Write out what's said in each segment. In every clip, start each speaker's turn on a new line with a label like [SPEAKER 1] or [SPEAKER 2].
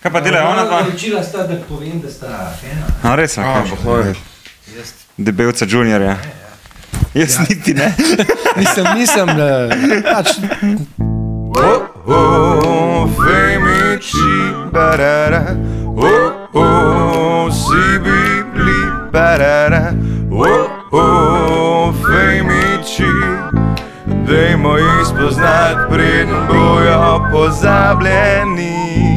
[SPEAKER 1] Kaj pa delajo ona dva?
[SPEAKER 2] Učila sta, da povem, da sta fena.
[SPEAKER 1] A, res, Debelca juniorja. Jaz niti ne.
[SPEAKER 3] Nisem, pač...
[SPEAKER 4] Femici, barara, si bibli, barara, femici, dajmo jih spoznat, preden bojo pozabljeni.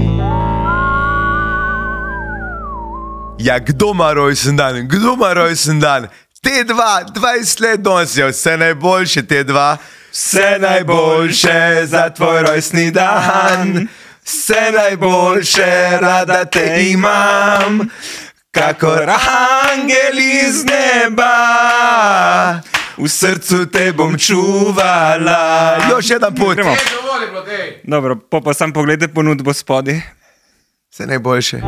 [SPEAKER 4] Ja, kdo ima rojsten dan? Te dva, 20 let nosijo, vse najboljše te dva. Vse najboljše za tvoj rojstni dan, vse najboljše, rada te imam, kakor angel iz neba, v srcu te bom čuvala. Još jedan put.
[SPEAKER 1] Dobro, pa sam pogledaj ponudbo spodi.
[SPEAKER 4] Vse najboljše.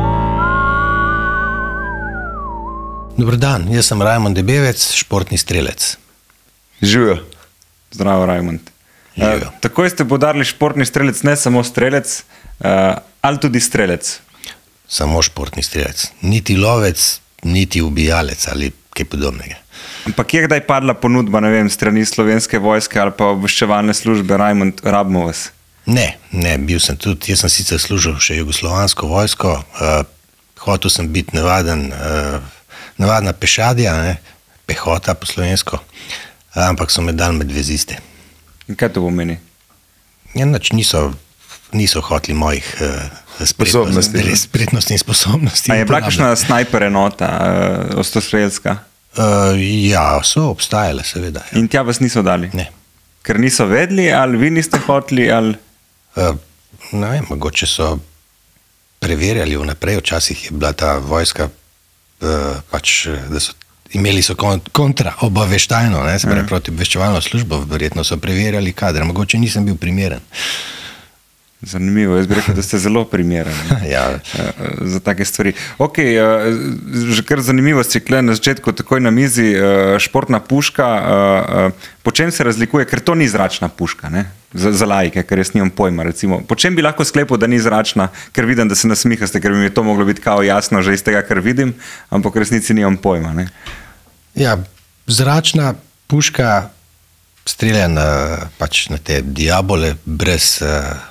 [SPEAKER 3] Dobar dan, jaz sem Rajmond Debevec, športni strelec.
[SPEAKER 4] Živijo.
[SPEAKER 1] Zdravo, Rajmond. Takoj ste podarili športni strelec, ne samo strelec, ali tudi strelec?
[SPEAKER 3] Samo športni strelec. Niti lovec, niti ubijalec ali kaj podobnega.
[SPEAKER 1] Ampak je kdaj padla ponudba, ne vem, strani Slovenske vojske ali pa obveščevalne službe, Rajmond, rabimo vas?
[SPEAKER 3] Ne, bil sem tudi, jaz sem sicer služil še jugoslovansko vojsko, hotel sem biti navadna pešadija, pehota po slovensko, ampak so me dali med veziste.
[SPEAKER 1] In kaj to pomeni?
[SPEAKER 3] Ja, niso hoteli mojih spretnosti in sposobnosti.
[SPEAKER 1] A je bila kakšna snajper enota, ostostrelska?
[SPEAKER 3] Ja, so obstajale, seveda.
[SPEAKER 1] In tja vas niso dali?
[SPEAKER 3] Ne.
[SPEAKER 1] Ker niso vedeli, ali vi niste hoteli, ali...
[SPEAKER 3] Ne vem, mogoče so preverjali vnaprej, včasih je bila ta vojska, pač, da so imeli kontra obaveštajno, se pravi proti obveščevalno službo, verjetno so preverjali kadre, mogoče nisem bil primeren.
[SPEAKER 1] Zanimivo, jaz bi rekel, da ste zelo primeren za take stvari. Ok, že kar zanimivo si kle na začetku, takoj na mizi, športna puška, po čem se razlikuje, ker to ni zračna puška, za laike, ker jaz nimam pojma, recimo. Po čem bi lahko sklepil, da ni zračna, ker vidim, da se nasmihaste, ker bi mi to moglo biti kao jasno že iz tega, kar vidim, ampak v resnici nimam pojma, ne?
[SPEAKER 3] Ja, zračna puška strelja pač na te diabole brez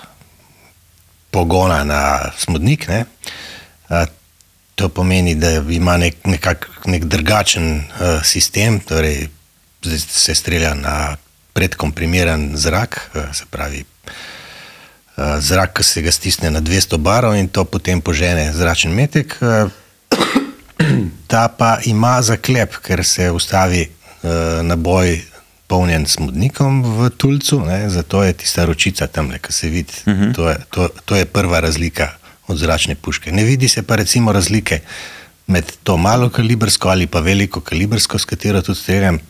[SPEAKER 3] pogona na smodnik, to pomeni, da ima nek drugačen sistem, torej se strelja na predkomprimiran zrak, se pravi zrak, ki se ga stisne na 200 barov in to potem požene zračen metek. Ta pa ima zaklep, ker se ustavi naboj polnjen smodnikom v tulcu, zato je tista ročica tamle, ki se vidi. To je prva razlika od zračne puške. Ne vidi se pa recimo razlike med to malo kalibrsko ali pa veliko kalibrsko, s katero tudi streljam,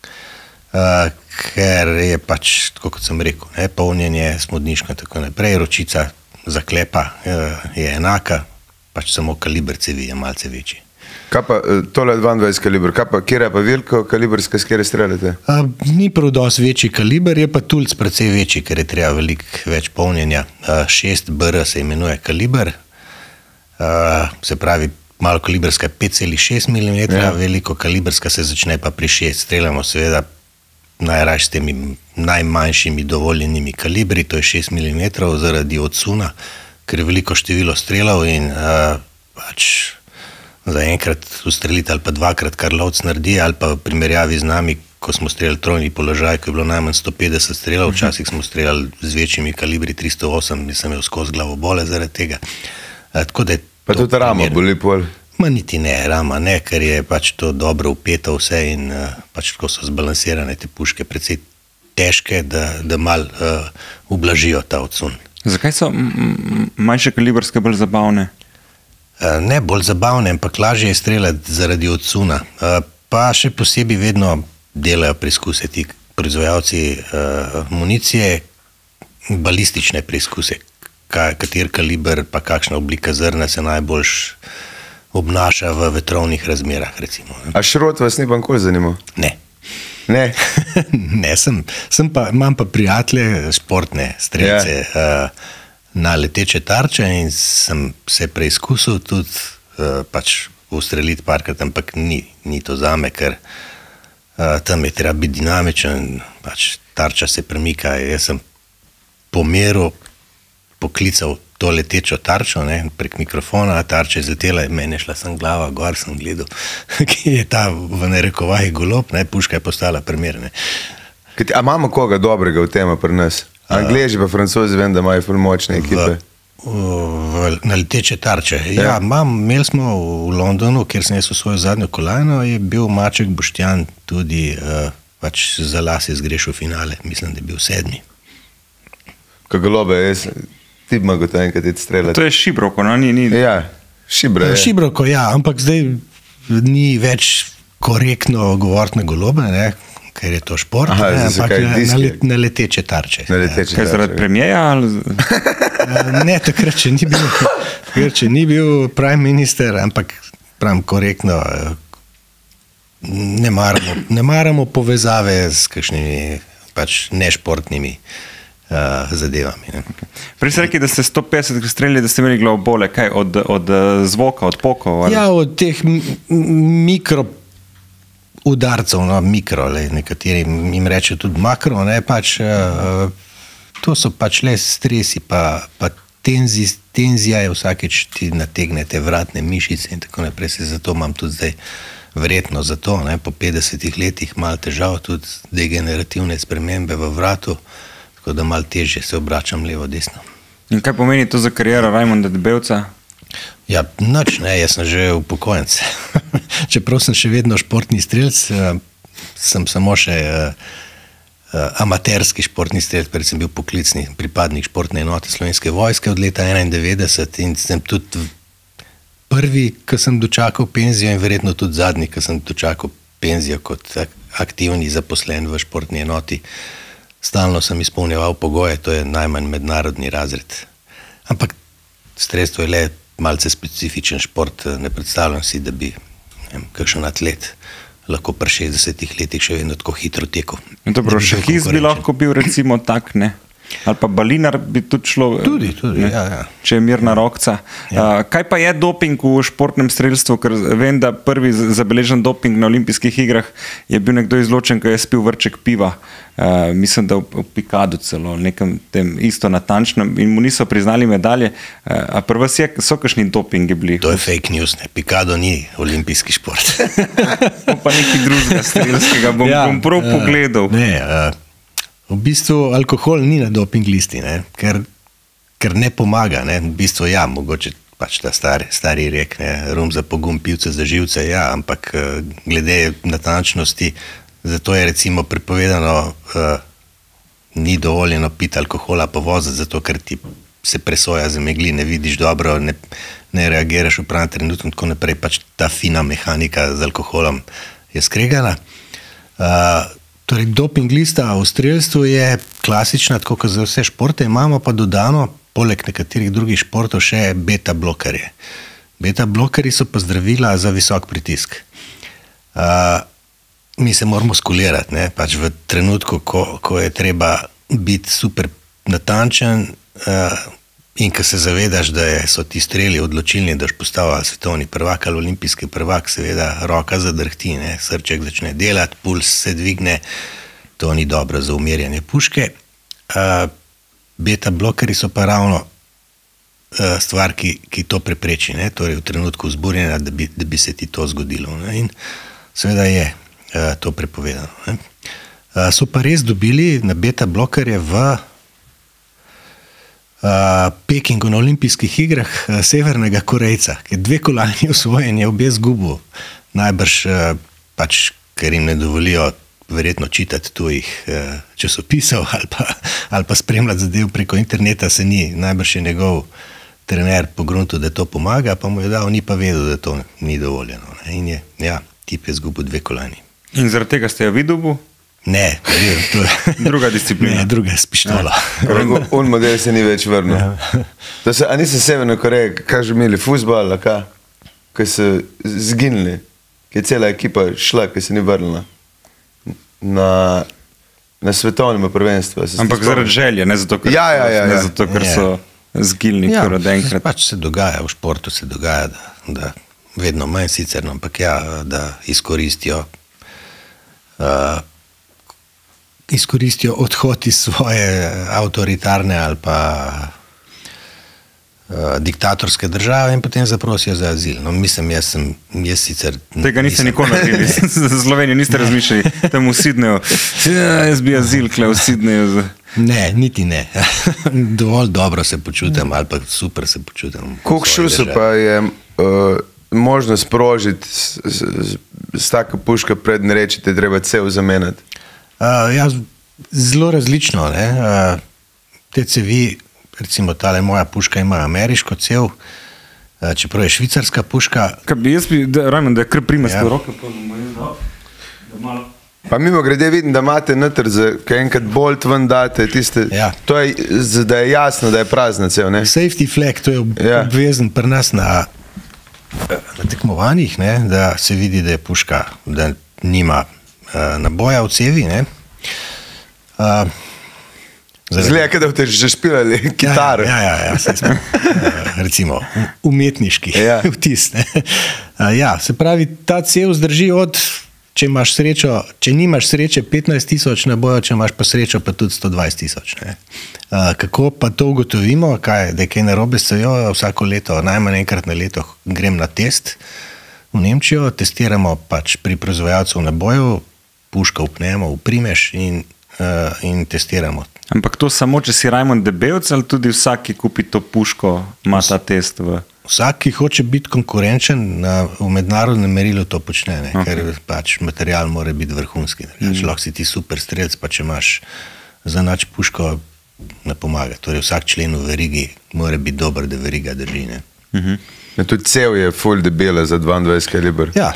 [SPEAKER 3] ker je pač, tako kot sem rekel, polnjenje smodniško in tako naprej, ročica zaklepa je enaka, pač samo kaliber cevi je malce večji.
[SPEAKER 4] Kaj pa, tole je 22 kaliber, kjer je pa veliko kaliberska, s kjer streljate?
[SPEAKER 3] Ni prav dosti večji kaliber, je pa tulc precej večji, ker je treba veliko več polnjenja. 6BR se imenuje kaliber, se pravi malo kaliberska 5,6 mm, veliko kaliberska se začne pa pri 6. Streljamo seveda najraje s temi najmanjšimi dovoljenimi kalibri, to je 6 mm zaradi odsuna, ker je veliko število strelov in pač za enkrat ustreliti ali pa dvakrat, kar lovc naredi, ali pa v primerjavi z nami, ko smo streljali trojni položaj, ko je bilo najmanj 150 strelov, včasih smo streljali z večjimi kalibri 308, nisem imel skozi glavobole zaradi tega.
[SPEAKER 4] Pa tudi rama boli pol?
[SPEAKER 3] Ma niti ne, rama ne, ker je pač to dobro upeto vse in pač tako so zbalansirane te puške, precej težke, da malo ublažijo ta odsun.
[SPEAKER 1] Zakaj so manjše kaliberske bolj zabavne?
[SPEAKER 3] Ne bolj zabavne, ampak lažje je streljati zaradi odsuna. Pa še posebej vedno delajo preizkuse ti proizvajalci municije, balistične preizkuse, kater kaliber pa kakšna oblika zrna se najboljš obnaša v vetrovnih razmerah, recimo.
[SPEAKER 4] A šrot vas ni pa nikoli zanimal?
[SPEAKER 3] Ne.
[SPEAKER 4] Ne?
[SPEAKER 3] Ne, imam pa prijatelje, športne strelce, na leteče tarče in sem se preizkusil tudi pač ustreliti parkrat, ampak ni to zame, ker tam je treba biti dinamičen, pač tarča se premika. Jaz sem pomeril, poklical to letečo tarčo, ne, prek mikrofona, tarča je zletela in meni je šla sem glava, gor sem gledal, ki je ta v narekovaji golob, ne, puška je postala primer. Ne.
[SPEAKER 4] A imamo koga dobrega v tem pri nas? Angleži pa Francozi vem, da imajo ful močne ekipe.
[SPEAKER 3] Na leteče tarče. Ja, imeli smo v Londonu, kjer sem jaz v svojo zadnjo kolajno, je bil Maček Boštjan tudi pač za las je zgrešil finale. Mislim, da je bil 7.
[SPEAKER 4] Ko golobe, ti bi mogel to enkrat streljati.
[SPEAKER 1] To je Šibroko, no?
[SPEAKER 4] Ja,
[SPEAKER 3] Šibroko, ja, ampak zdaj ni več korektno govoriti na golobe, ne? Ker je to šport, ampak na leteče tarče.
[SPEAKER 1] Kaj zaradi premijeja?
[SPEAKER 3] Ne, takrat še ni bil prime minister, ampak pravim korektno, ne maramo povezave s kakšnimi pač nešportnimi zadevami. Ne.
[SPEAKER 1] Prej ste rekli, da ste 150 streljali, da ste imeli glavobole, kaj, od zvoka, od pokov? Ali?
[SPEAKER 3] Ja, od teh mikro udarcev, no, mikro, nekateri jim rečejo tudi makro, ne, pač, to so pač le stresi, pa tenzija je vsakeč ti nategnete vratne mišice in tako naprej, se zato imam tudi zdaj verjetno zato, ne, po 50 letih malo težav, tudi degenerativne spremembe v vratu, tako da malo težje se obračam levo, desno.
[SPEAKER 1] In kaj pomeni to za kariero Rajmonda Debevca?
[SPEAKER 3] Ja, nič, ne, jaz sem že upokojenec. Čeprav sem še vedno športni strelc, sem samo še amaterski športni strelc, ker sem bil poklicni pripadnik športne enote Slovenske vojske od leta 1991 in sem tudi prvi, ki sem dočakal penzijo in verjetno tudi zadnji, ki sem dočakal penzijo kot aktivni zaposlen v športni enoti. Stalno sem izpolnjeval pogoje, to je najmanj mednarodni razred. Ampak strelstvo je le malce specifičen šport, ne predstavljam si, da bi kakšen atlet lahko pri 60 letih še vedno tako hitro tekel.
[SPEAKER 1] Dobro, šahist bi lahko bil recimo tak, ne? Ali pa balinar bi tudi šlo,
[SPEAKER 3] tudi, ja.
[SPEAKER 1] Če je Mirna Rokca. Ja. Kaj pa je doping v športnem strelstvu, ker vem, da prvi zabeležen doping na olimpijskih igrah je bil nekdo izločen, ko je spil vrček piva. Mislim, da v Pikadu celo, nekem tem isto natančnem in mu niso priznali medalje. A pri vas so kakšni dopingi bili?
[SPEAKER 3] To je fake news, ne. Pikado ni olimpijski šport.
[SPEAKER 1] Pa nekaj drugega strelskega, bom prav pogledal.
[SPEAKER 3] Ne, v bistvu alkohol ni na doping listi, ne? Ker ne pomaga. Ne? V bistvu ja, mogoče pač ta stari rek, ne? Rum za pogum, pivce za živce, ja, ampak glede natančnosti, zato je recimo prepovedano, ni dovoljeno piti alkohola pa voziti, zato ker ti se presoja zamegli, ne vidiš dobro, ne reagiraš v pravem trenutku in tako naprej, pač ta fina mehanika z alkoholom je skregana. Torej, doping lista v strelstvu je klasična, tako kot za vse športe, imamo pa dodano, poleg nekaterih drugih športov, še beta blokerje. Beta blokerji so pa zdravila za visok pritisk. Mi se moramo skulirati, ne? Pač v trenutku, ko je treba biti super natančen in ko se zavedaš, da so ti streli odločilni, da boš postal svetovni prvak ali olimpijski prvak, seveda roka zadrhti, ne? Srček začne delati, puls se dvigne, to ni dobro za umirjanje puške. Beta blokerji so pa ravno stvar, ki to prepreči, ne? Torej v trenutku vzburjenja, da bi se ti to zgodilo. Ne? In seveda je to prepovedano. Ne? So pa res dobili na beta blokerje v Pekingu na olimpijskih igrah Severnega Korejca, ki je 2 kolajni osvojen, je obe zgubil. Najbrž pač, ker jim ne dovolijo verjetno čitati tujih časopisov ali pa spremljati zadev preko interneta, se ni, najbrž je njegov trener pogruntil, da to pomaga, pa mu je dal, ni pa vedel, da to ni dovoljeno. Ne? In je, ja, tip je zgubil 2 kolajni.
[SPEAKER 1] In zaradi tega ste jo vi dobil?
[SPEAKER 3] Ne, to je
[SPEAKER 1] druga disciplina.
[SPEAKER 3] Ne, druga s pištolo.
[SPEAKER 4] Un model se ni več vrnil. A niste Severno Koreje, kaj že imeli, fuzbal, kaj so zginili, kaj je cela ekipa šla, kaj se ni vrnila na svetovnem prvenstvu.
[SPEAKER 1] Ampak zaradi želje, ne zato, ker,
[SPEAKER 4] ja.
[SPEAKER 1] so... zgilni,
[SPEAKER 3] Ja,
[SPEAKER 1] od enkrat.
[SPEAKER 3] pač se dogaja, v športu se dogaja, da vedno manj sicer, no, ampak ja, da izkoristijo odhod iz svoje avtoritarne ali pa diktatorske države in potem zaprosijo za azil. No, mislim, jaz sicer...
[SPEAKER 1] Tega niste nikoli naredili, za Slovenijo niste razmišljali, tam v Sidneju, jaz bi azil kle v Sidneju.
[SPEAKER 3] Ne, niti ne. Dovolj dobro se počutim ali pa super se počutim.
[SPEAKER 4] Koliko šusu pa je možno sprožiti s tako puško pred ne rečete, treba cev zamenjati?
[SPEAKER 3] Ja, zelo različno. Ne? Te cevi, recimo tale moja puška ima ameriško cev, čeprav je švicarska puška.
[SPEAKER 1] Jaz bi, Rajman, da je kar primest v roke, da malo...
[SPEAKER 4] Pa mimo grede vidim, da imate noter, kaj enkrat bolt ven date, tiste, to je, da je jasno, da je prazna cev, ne?
[SPEAKER 3] Safety flag, to je obvezen pri nas na tekmovanjih, ne? Da se vidi, da je puška, da nima naboja v cevi, ne?
[SPEAKER 4] Zgleda, da boste že špilali kitaro.
[SPEAKER 3] Ja, recimo umetniški vtis. Ja, se pravi, ta cev zdrži od, če nimaš sreče 15,000 nabojev, če imaš pa srečo pa tudi 120,000. Kako pa to ugotovimo, da je kaj narobe s cevjo? Vsako leto, najmanj enkrat na leto grem na test v Nemčijo, testiramo pač pri proizvajalcu nabojev, puško upnemo, uprimeš in testiramo.
[SPEAKER 1] Ampak to samo, če si Rajmond Debevec ali tudi vsak, ki kupi to puško, ima ta test v...
[SPEAKER 3] Vsak, ki hoče biti konkurenčen v mednarodnem merilu, to počne, ne? Ker pač material mora biti vrhunski. Lahko si ti super strelc, pa če imaš za nič puško, ne pomaga. Torej vsak člen v verigi mora biti dober, da veriga drži.
[SPEAKER 4] Tudi cev je ful debela za 22 kaliber.
[SPEAKER 3] Ja,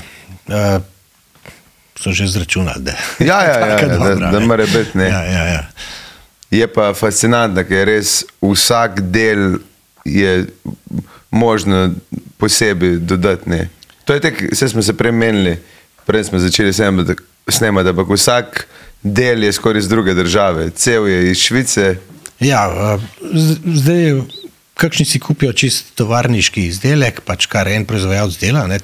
[SPEAKER 3] so že zračunali, da
[SPEAKER 4] da mora biti, ne.
[SPEAKER 3] Ja.
[SPEAKER 4] Je pa fascinantno, ker res vsak del je možno posebej dodati, ne. To je tako, vse smo se premenili, prej smo začeli snemati, ampak vsak del je skoraj iz druge države. Cev je iz Švice.
[SPEAKER 3] Ja, zdaj kakšni si kupijo čist tovarniški izdelek, pač kar en proizvajalec dela, ne.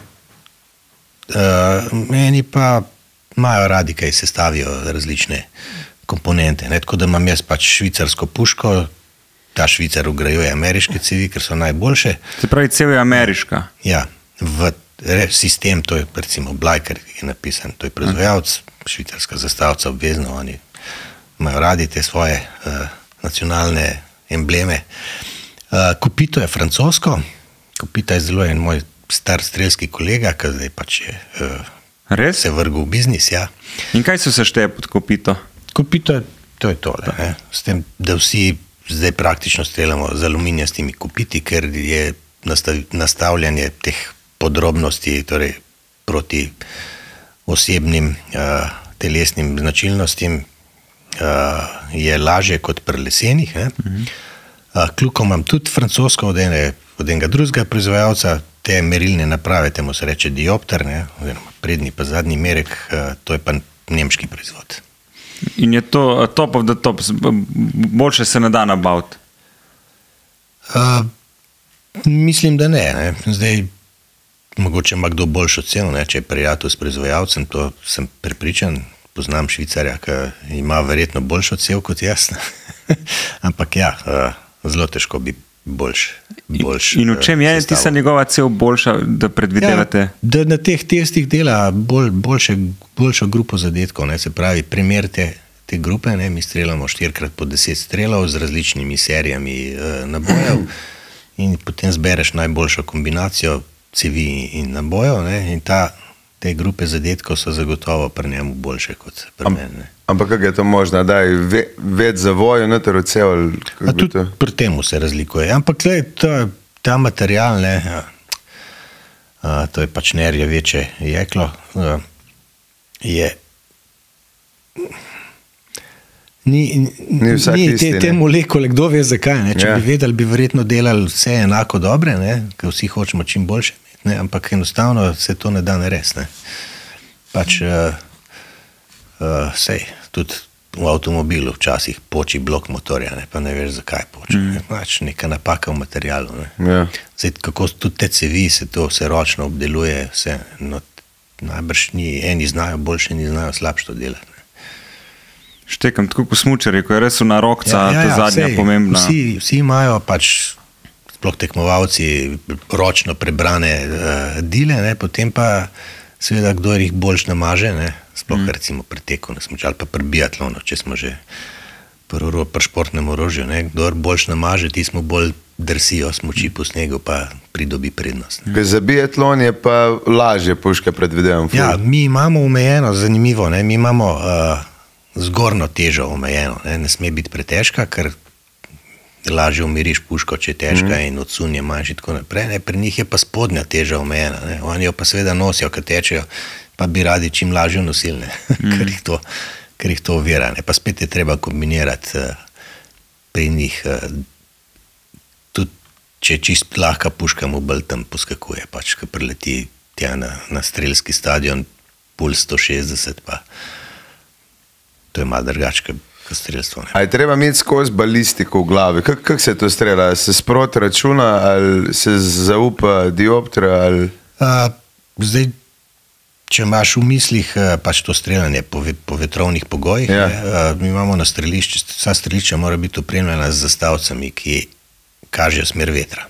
[SPEAKER 3] Meni pa imajo radi, kaj sestavijo različne komponente, ne, tako da imam jaz pač švicarsko puško, ta Švicar ugrajuje ameriške cevi, ker so najboljše.
[SPEAKER 1] Se pravi, cev je ameriška?
[SPEAKER 3] Ja, v sistem, to je recimo Blajker, ki je napisan, to je proizvajalec, švicarska zastavca obvezno, oni imajo radi te svoje nacionalne embleme. Kopito je francosko, Kopito je zelo en moj star strelski kolega, ki zdaj pač je se vrgel v biznis, ja.
[SPEAKER 1] In kaj se šteje pod Kopito?
[SPEAKER 3] Kopito, to je tole, ne? S tem, da vsi zdaj praktično streljamo z aluminijastimi kopiti, ker je nastavljanje teh podrobnosti, torej proti osebnim telesnim značilnostim, je lažje kot pri lesenih. Kljuko imam tudi francosko od enega drugega proizvajalca, te merilne naprave, temu se reče diopter, oziroma prednji pa zadnji merek, to je pa nemški proizvod.
[SPEAKER 1] In je to top of the top, boljše se ne da nabaviti?
[SPEAKER 3] Mislim, da ne. Zdaj, mogoče ima kdo boljšo cev, če je prijatelj s proizvajalcem, to sem prepričan, poznam Švicarja, ki ima verjetno boljšo cev kot jaz. Ampak ja, zelo težko bi boljš.
[SPEAKER 1] In v čem je tista njegova cev boljša, da predvidevate?
[SPEAKER 3] Ja, da na teh testih dela boljšo grupo zadetkov, se pravi, primer te grupe, mi streljamo 4x po 10 strelov z različnimi serijami nabojev in potem zbereš najboljšo kombinacijo cevi in nabojev, in te grupe zadetkov so zagotovo pri njemu boljše kot pri meni.
[SPEAKER 4] Ampak kako je to možno, da je več zavojev noter v cev?
[SPEAKER 3] Tudi pri temu se razlikuje. Ampak ta material, to je pač nerjaveče jeklo, ni te molekule, kdo ve zakaj. Če bi vedeli, bi verjetno delali vse enako dobre, ker vsi hočemo čim boljše imeti, ampak enostavno se to ne da narediti. Pač sej, tudi v avtomobilu včasih poči blok motorja, ne, pa ne veš, zakaj poči. Neka napaka v materialu. Ne.
[SPEAKER 4] Ja.
[SPEAKER 3] Zdaj, kako tudi te cevi se to vse ročno obdeluje, vse, no, najbrž eni znajo boljše, eni znajo slabše to delati. Ne.
[SPEAKER 1] Štekam tako kot smučarji, ko je res na rokca, ta zadnja pomembna.
[SPEAKER 3] Vsi imajo pač, sploh tekmovalci, ročno prebrane dile, ne, potem pa seveda, kdo jih boljš namaže, ne, sploh recimo pri teku na smuču, ali pa pri biatlonu, če smo že pri športnem orožju, ne, kdo boljš namaže, ti smo bolj drsijo smuči po snegu, pa pridobi prednost. Ne.
[SPEAKER 4] Za biatlon je pa lažje puška, predvidevam.
[SPEAKER 3] Ja, mi imamo omejeno, zanimivo, ne, mi imamo zgornjo težo omejeno, ne sme biti pretežka, ker lažje umiriš puško, če je težka in odsunje manjši in tako naprej. Ne. Pri njih je pa spodnja teža omejena. Ne. Oni jo pa seveda nosijo, kad tečejo, pa bi radi čim lažje nosili, ker jih to ovira. Ne. Pa spet je treba kombinirati pri njih. Tudi, če je čist lahka puška, mu bolj tam poskakuje, pač, ko prileti tja na strelski stadion, puls 160, pa to je malo drugače, kot strelstvo.
[SPEAKER 4] A je treba imeti skozi balistiko v glavi? Kako se to strela? Se sproti računa ali se zaupa dioptra? Ali...
[SPEAKER 3] Zdaj, če imaš v mislih pač to streljanje po vetrovnih pogojih,
[SPEAKER 4] ja.
[SPEAKER 3] Mi imamo na strelišču, vsa strelišča mora biti opremljena z zastavcami, ki kažejo smer vetra.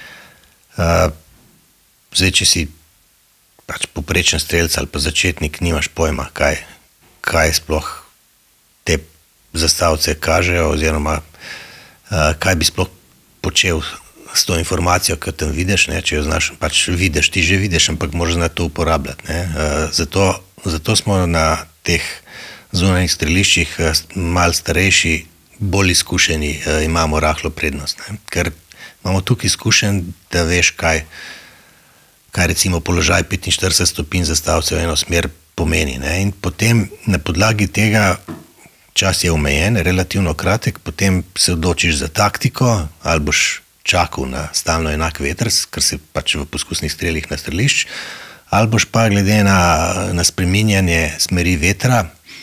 [SPEAKER 3] Zdaj, če si pač poprečen strelec ali pa začetnik, nimaš pojma, kaj sploh te zastavce kažejo, oziroma kaj bi sploh počel s to informacijo, ki tam vidiš, ne, če jo znaš, pač vidiš, ti že vidiš, ampak moraš znati to uporabljati. Ne. Zato smo na teh zunanjih streliščih malo starejši, bolj izkušeni, imamo rahlo prednost. Ne. Ker imamo tukaj izkušen, da veš, kaj recimo položaj 45 stopinj zastavce v eno smer pomeni. Ne. In potem na podlagi tega čas je omejen, relativno kratek, potem se odločiš za taktiko, ali boš čakal na stalno enak veter, ker se pač v poskusnih strelih na strelišč, ali boš pa glede na spreminjanje smeri vetra,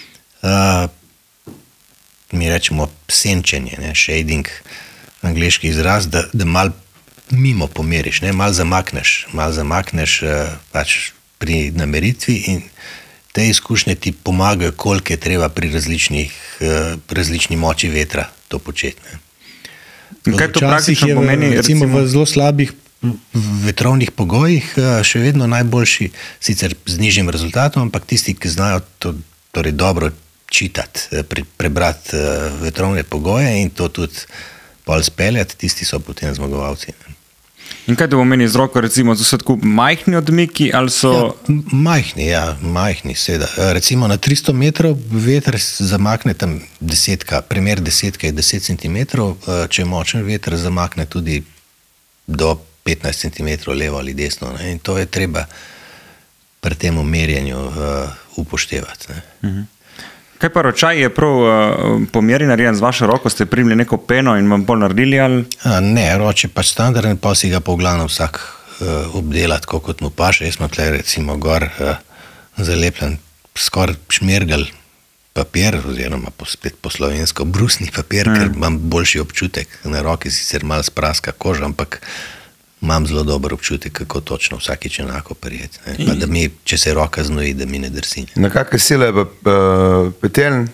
[SPEAKER 3] mi rečemo senčenje, ne, shading, angleški izraz, da malo mimo pomeriš, ne, malo zamakneš pač pri nameritvi in te izkušnje ti pomagajo, koliko je treba pri različni moči vetra to početi. Ne.
[SPEAKER 1] Kaj to praktično pomeni?
[SPEAKER 3] Recimo v zelo slabih vetrovnih pogojih še vedno najboljši, sicer z nižjim rezultatom, ampak tisti, ki znajo to torej dobro čitati, prebrati vetrovne pogoje in to tudi pol speljati, tisti so potem zmagovalci.
[SPEAKER 1] In kaj to pomeni z roko, recimo, to so tako majhni odmiki ali so...
[SPEAKER 3] Ja, majhni, seveda. Recimo na 300 metrov veter zamakne tam primer desetka je 10 cm, če je močen veter, zamakne tudi do 15 cm levo ali desno. Ne? In to je treba pri tem merjenju upoštevati. Ne?
[SPEAKER 1] Kaj pa ročaj je prav pomeri narejen z vašo roko? Ste primili neko peno in vam bolj naredili? Ali?
[SPEAKER 3] Ne, roč je pač standardni, pa si ga po glavnem vsak obdela tako, kot mu paše. Jaz smo tle recimo gor zalepljen skoraj šmergal papir, oziroma spet po slovensko brusni papir, ker imam boljši občutek. Na roki sicer malo spraska koža, ampak imam zelo dober občutek, kako točno vsakič enako prijeti. Pa da mi, če se roka znoji, da mi ne drsi.
[SPEAKER 4] Na kakve sile je petelj?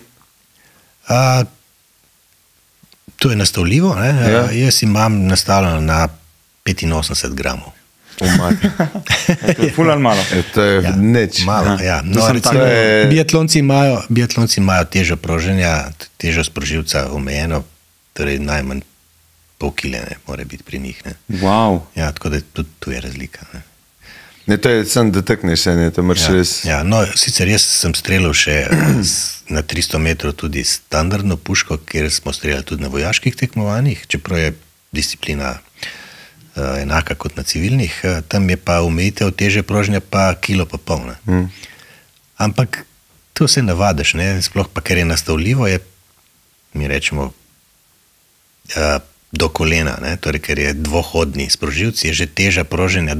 [SPEAKER 3] To je nastavljivo. Ja. Jaz imam nastavljeno na 85 gramov.
[SPEAKER 1] To je ful ali malo?
[SPEAKER 4] To je nič.
[SPEAKER 3] Malo, ja. No, recimo, biatlonci imajo težo proženja, težo sprožilca omejeno, torej najmanj pol kile mora biti pri njih. Ne.
[SPEAKER 1] Wow.
[SPEAKER 3] Ja, tako da tudi tu je razlika.
[SPEAKER 4] Ne, to je sem dotakneš se, ne, to moraš res...
[SPEAKER 3] Ja, no, sicer jaz sem streljal še na 300 metrov tudi standardno puško, kjer smo streljali tudi na vojaških tekmovanjih, čeprav je disciplina enaka kot na civilnih, tam je pa omejitev teže prožnja pa kilo pa pol. Ampak to se navadiš, ne, sploh pa ker je nastavljivo, je, mi rečemo, do kolena, ne? Torej, ker je dvohodni sprožilc, je že teža proženja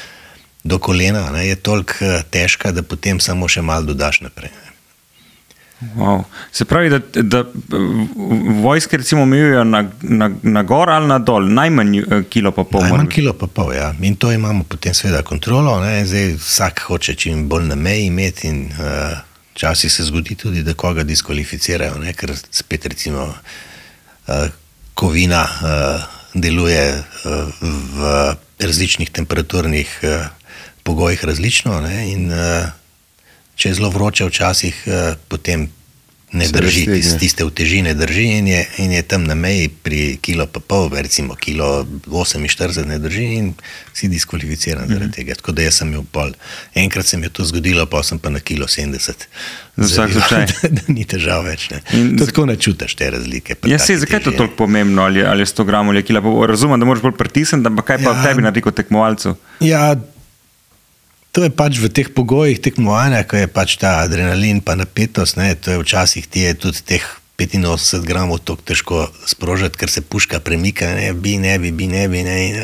[SPEAKER 3] do kolena, ne? Je toliko težka, da potem samo še malo dodaš naprej. Ne?
[SPEAKER 1] Wow. Se pravi, da vojske recimo omejujejo na gor ali na dol, najmanj kilo pa pol.
[SPEAKER 3] Najmanj kilo pa pol, ja. In to imamo potem seveda kontrolo, ne. Zdaj vsak hoče čim bolj na meji imeti in včasih se zgodi tudi, da koga diskvalificirajo, ne, ker spet recimo kovina deluje v različnih temperaturnih pogojih različno, ne, in če je zelo vroče včasih, potem ne drži, tiste uteži ne drži in je tam na meji pri kilo pa pol, recimo kilo 48 ne drži in si diskvalificiran zaradi tega. Tako da jaz sem imel pol. Enkrat se mi je to zgodilo, pa sem pa na kilo 70.
[SPEAKER 1] Za vsak slučaj.
[SPEAKER 3] Da ni težav več. Ne. Tako ne čutaš te razlike.
[SPEAKER 1] Ja, zakaj je to toliko pomembno, ali je 100 gramov ali je kila? Razumem, da moraš bolj pritisniti, ampak kaj pa v tebi naredi kot tekmovalcu?
[SPEAKER 3] Ja, to je pač v teh pogojih tekmovanja, ko je pač ta adrenalin pa napetost, ne, to je včasih ti je tudi teh 85 gramov toliko težko sprožiti, ker se puška premika, ne, ne bi, in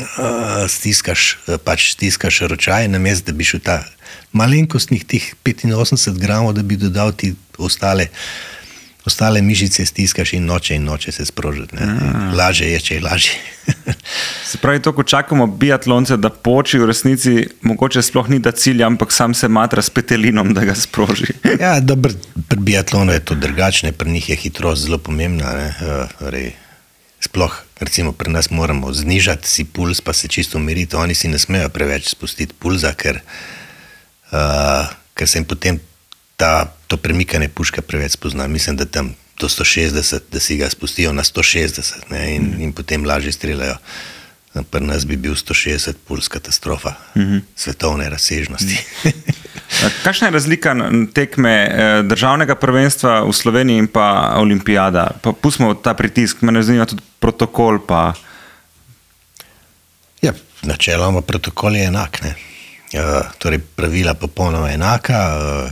[SPEAKER 3] stiskaš ročaj, namesto da bi šel ta malenkostnih tih 85 gramov, da bi dodal ti ostale mišice stiskaš in noče se sprožiti. Lažje je, če je lažje.
[SPEAKER 1] Se pravi, to, ko čakamo biatlonce, da poči, v resnici mogoče sploh ni da cilj, ampak sam se matra s petelinom, da ga sproži.
[SPEAKER 3] Ja, dobro, pri biatlonu je to drugačne, pri njih je hitrost zelo pomembna. Sploh, recimo, pri nas moramo znižati si puls, pa se čisto umiriti. Oni si ne smejo preveč spustiti pulza, ker se jim potem to premikanje puške preveč spozna. Mislim, da tam do 160, da si ga spustijo na 160, ne, in potem lažje streljajo. Pri nas bi bil 160 puls katastrofa, svetovne razsežnosti.
[SPEAKER 1] Kakšna je razlika tekme državnega prvenstva v Sloveniji in pa olimpijada? Pa pustimo ta pritisk, mene zanima tudi protokol pa... Ja,
[SPEAKER 3] načeloma protokol je enak, ne. Torej, pravila popolnoma enaka,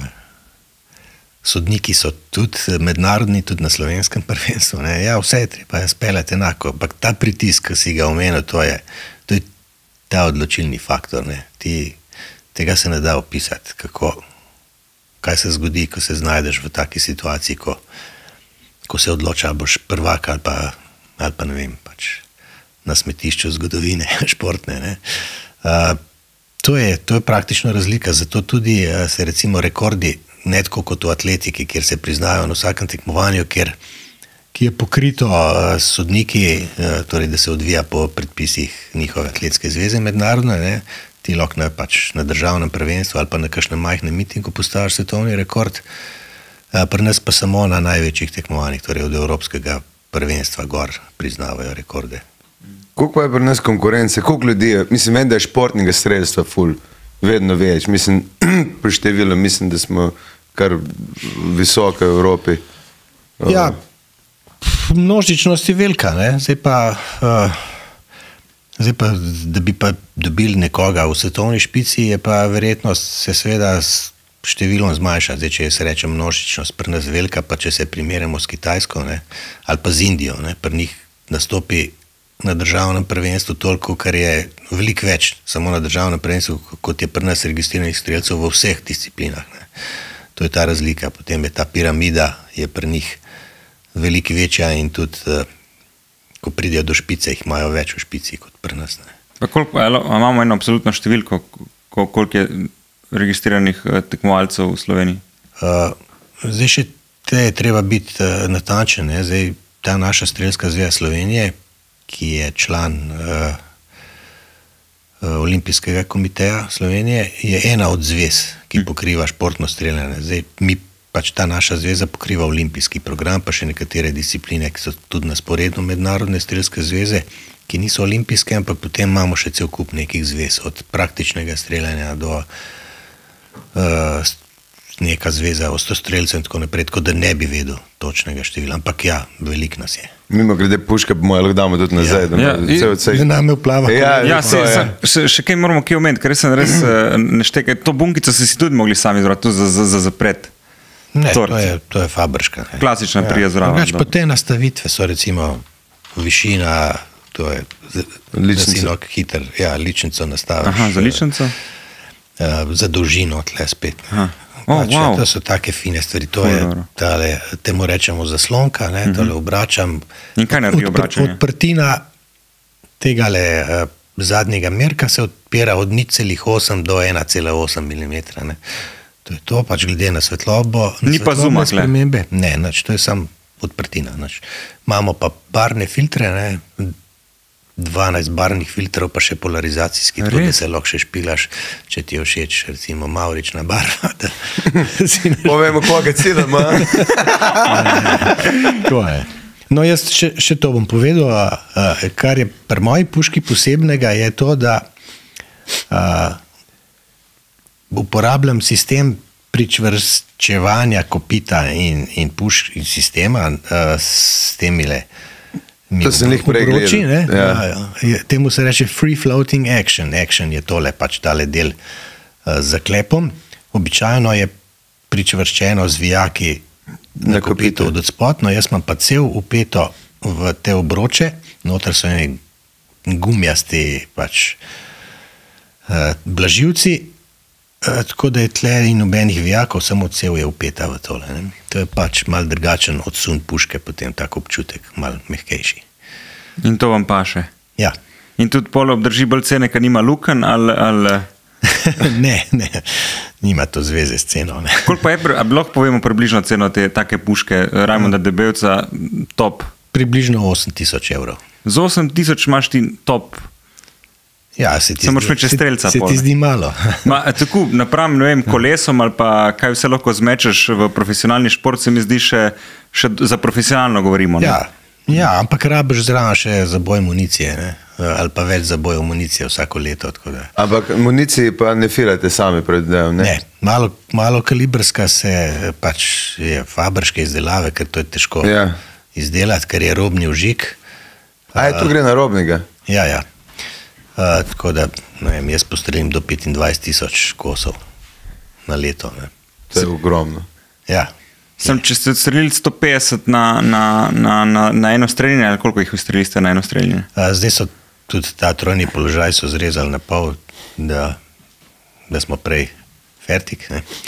[SPEAKER 3] sodniki so tudi mednarodni, tudi na slovenskem prvenstvu. Ne. Ja, vse je treba speljati enako, ampak ta pritisk, ki si ga omenil, to je ta odločilni faktor. Ne. Tega se ne da opisati, kaj se zgodi, ko se znajdeš v taki situaciji, ko se odloča, ali boš prvak ali pa ne vem, pač na smetišču zgodovine športne. Ne. To je praktično razlika, zato tudi se recimo rekordi ne tako kot v atletiki, kjer se priznajo na vsakem tekmovanju, ki je pokrito sodniki, torej da se odvija po predpisih njihove atletske zveze mednarodne, ne, ti lahko pač na državnem prvenstvu ali pa na kakšnem majhnem mitingu postaviš svetovni rekord, pri nas pa samo na največjih tekmovanjih, torej od evropskega prvenstva gor priznavajo rekorde.
[SPEAKER 4] Koliko je pri nas konkurence, koliko ljudi je, mislim, da je športnega strelstva ful, vedno več, mislim, pri številu, mislim, da smo kar visoke v Evropi.
[SPEAKER 3] Ja, množičnost je velika, ne, zdaj pa, da bi pa dobili nekoga v svetovni špici, je pa verjetnost se seveda s številom zmanjša. Zdaj, če se reče množičnost pri nas velika, pa če se primerjamo s Kitajsko, ne, ali pa z Indijo, ne, pri njih nastopi na državnem prvenstvu toliko, kar je veliko več, samo na državnem prvenstvu, kot je pri nas registriranih strelcev v vseh disciplinah. Ne. To je ta razlika. Potem je ta piramida, je pri njih veliko večja in tudi, ko pridejo do špice, jih imajo več v špici kot pri nas. Ne.
[SPEAKER 1] Imamo eno absolutno številko, koliko je registriranih tekmovalcev v Sloveniji?
[SPEAKER 3] Zdaj še je treba biti natančen. Zdaj, ta naša strelska zveza Slovenije, ki je član Olimpijskega komiteja Slovenije, je ena od zvez, ki pokriva športno streljanje. Zdaj, pač ta naša zveza pokriva olimpijski program, pa še nekatere discipline, ki so tudi na sporedu mednarodne strelske zveze, ki niso olimpijske, ampak potem imamo še cel kup nekih zvez, od praktičnega streljanja do neka zveza ostostrelcev in tako naprej, tako da ne bi vedel točnega števila, ampak ja, veliko nas je.
[SPEAKER 4] Mimo grede puške, moja lahko damo tudi nazaj.
[SPEAKER 3] Da nam je vplava.
[SPEAKER 1] Še kaj moramo kje omeniti, ker sem res neštekaj. To bunkico si tudi mogli sami izvrati, tu za zapret.
[SPEAKER 3] Ne, to je fabrška.
[SPEAKER 1] Klasična prijazrava.
[SPEAKER 3] Drugač pa te nastavitve so recimo višina, to je ličnico hiter, ja, ličnico nastaviš.
[SPEAKER 1] Aha, za ličnico?
[SPEAKER 3] Za dolžino tle spet. To so take fine stvari. To je tale, temu rečemo zaslonka, ne, tole obračam.
[SPEAKER 1] In kaj naredi obračanje?
[SPEAKER 3] Odprtina tegale zadnjega merka se odpira od 0,8 do 1,8 mm. Ne. To je to, pač glede na svetlobo.
[SPEAKER 1] Ni pa zuma,
[SPEAKER 3] spremembe. Ne, to je samo odprtina. Imamo pa barvne filtre, ne, 12 barvnih filtrov, pa še polarizacijski, tudi da se lahko še špilaš, če ti je všeč, recimo mavrična barva.
[SPEAKER 4] Povemo, koga cilj ima.
[SPEAKER 3] To je. No, jaz še to bom povedal, kar je pri moji puški posebnega, je to, da uporabljam sistem pričvrščevanja kopita in pušk in sistema s temile
[SPEAKER 4] to sem jih pregledal.
[SPEAKER 3] Temu se reče free floating action. Action je tole, pač tale del z zaklepom. Običajno je pričvrščeno z vijaki na kopito od odspod, no jaz imam pa cel upeto v te obroče, noter so gumijasti pač blaživci, tako da je tle in nobenih vijakov, samo cel je upeta v tole. Ne? To je pač mal drugačen odsun puške, potem tak občutek, mal mehkejši.
[SPEAKER 1] In to vam paše?
[SPEAKER 3] Ja.
[SPEAKER 1] In tudi pol obdrži bolj cene, ker nima luken ali...
[SPEAKER 3] Ne, nima to zveze s ceno.
[SPEAKER 1] Koliko pa je, ali lahko povemo približno ceno te take puške Rajmonda Debevca top?
[SPEAKER 3] Približno 8,000 evrov.
[SPEAKER 1] Z 8,000 imaš ti top?
[SPEAKER 3] Ja, se ti zdi malo.
[SPEAKER 1] Tako, napram, ne vem, kolesom ali pa kaj vse lahko zmečeš v profesionalni šport, se mi zdi še za profesionalno govorimo. Ne?
[SPEAKER 3] Ja, ampak rabiš zraven še zaboj municije, ne? Ali pa več zabojev municije vsako leto. Tako da.
[SPEAKER 4] Ampak municiji pa ne filate sami predvidevam, ne?
[SPEAKER 3] Ne, malo kalibrska se pač je fabriške izdelave, ker to je težko izdelati, ker je robni vžig.
[SPEAKER 4] To gre na robnega?
[SPEAKER 3] Ja. Tako da, ne vem, jaz postrelim do 25,000 kosov na leto. Ne.
[SPEAKER 4] To je ogromno.
[SPEAKER 3] Ja.
[SPEAKER 1] Če ste odstrelili 150 na eno streljanje, ali koliko jih odstrelili na eno streljanje?
[SPEAKER 3] Zdaj so tudi ta trojni položaj so zrezali na pol, da smo prej fertik.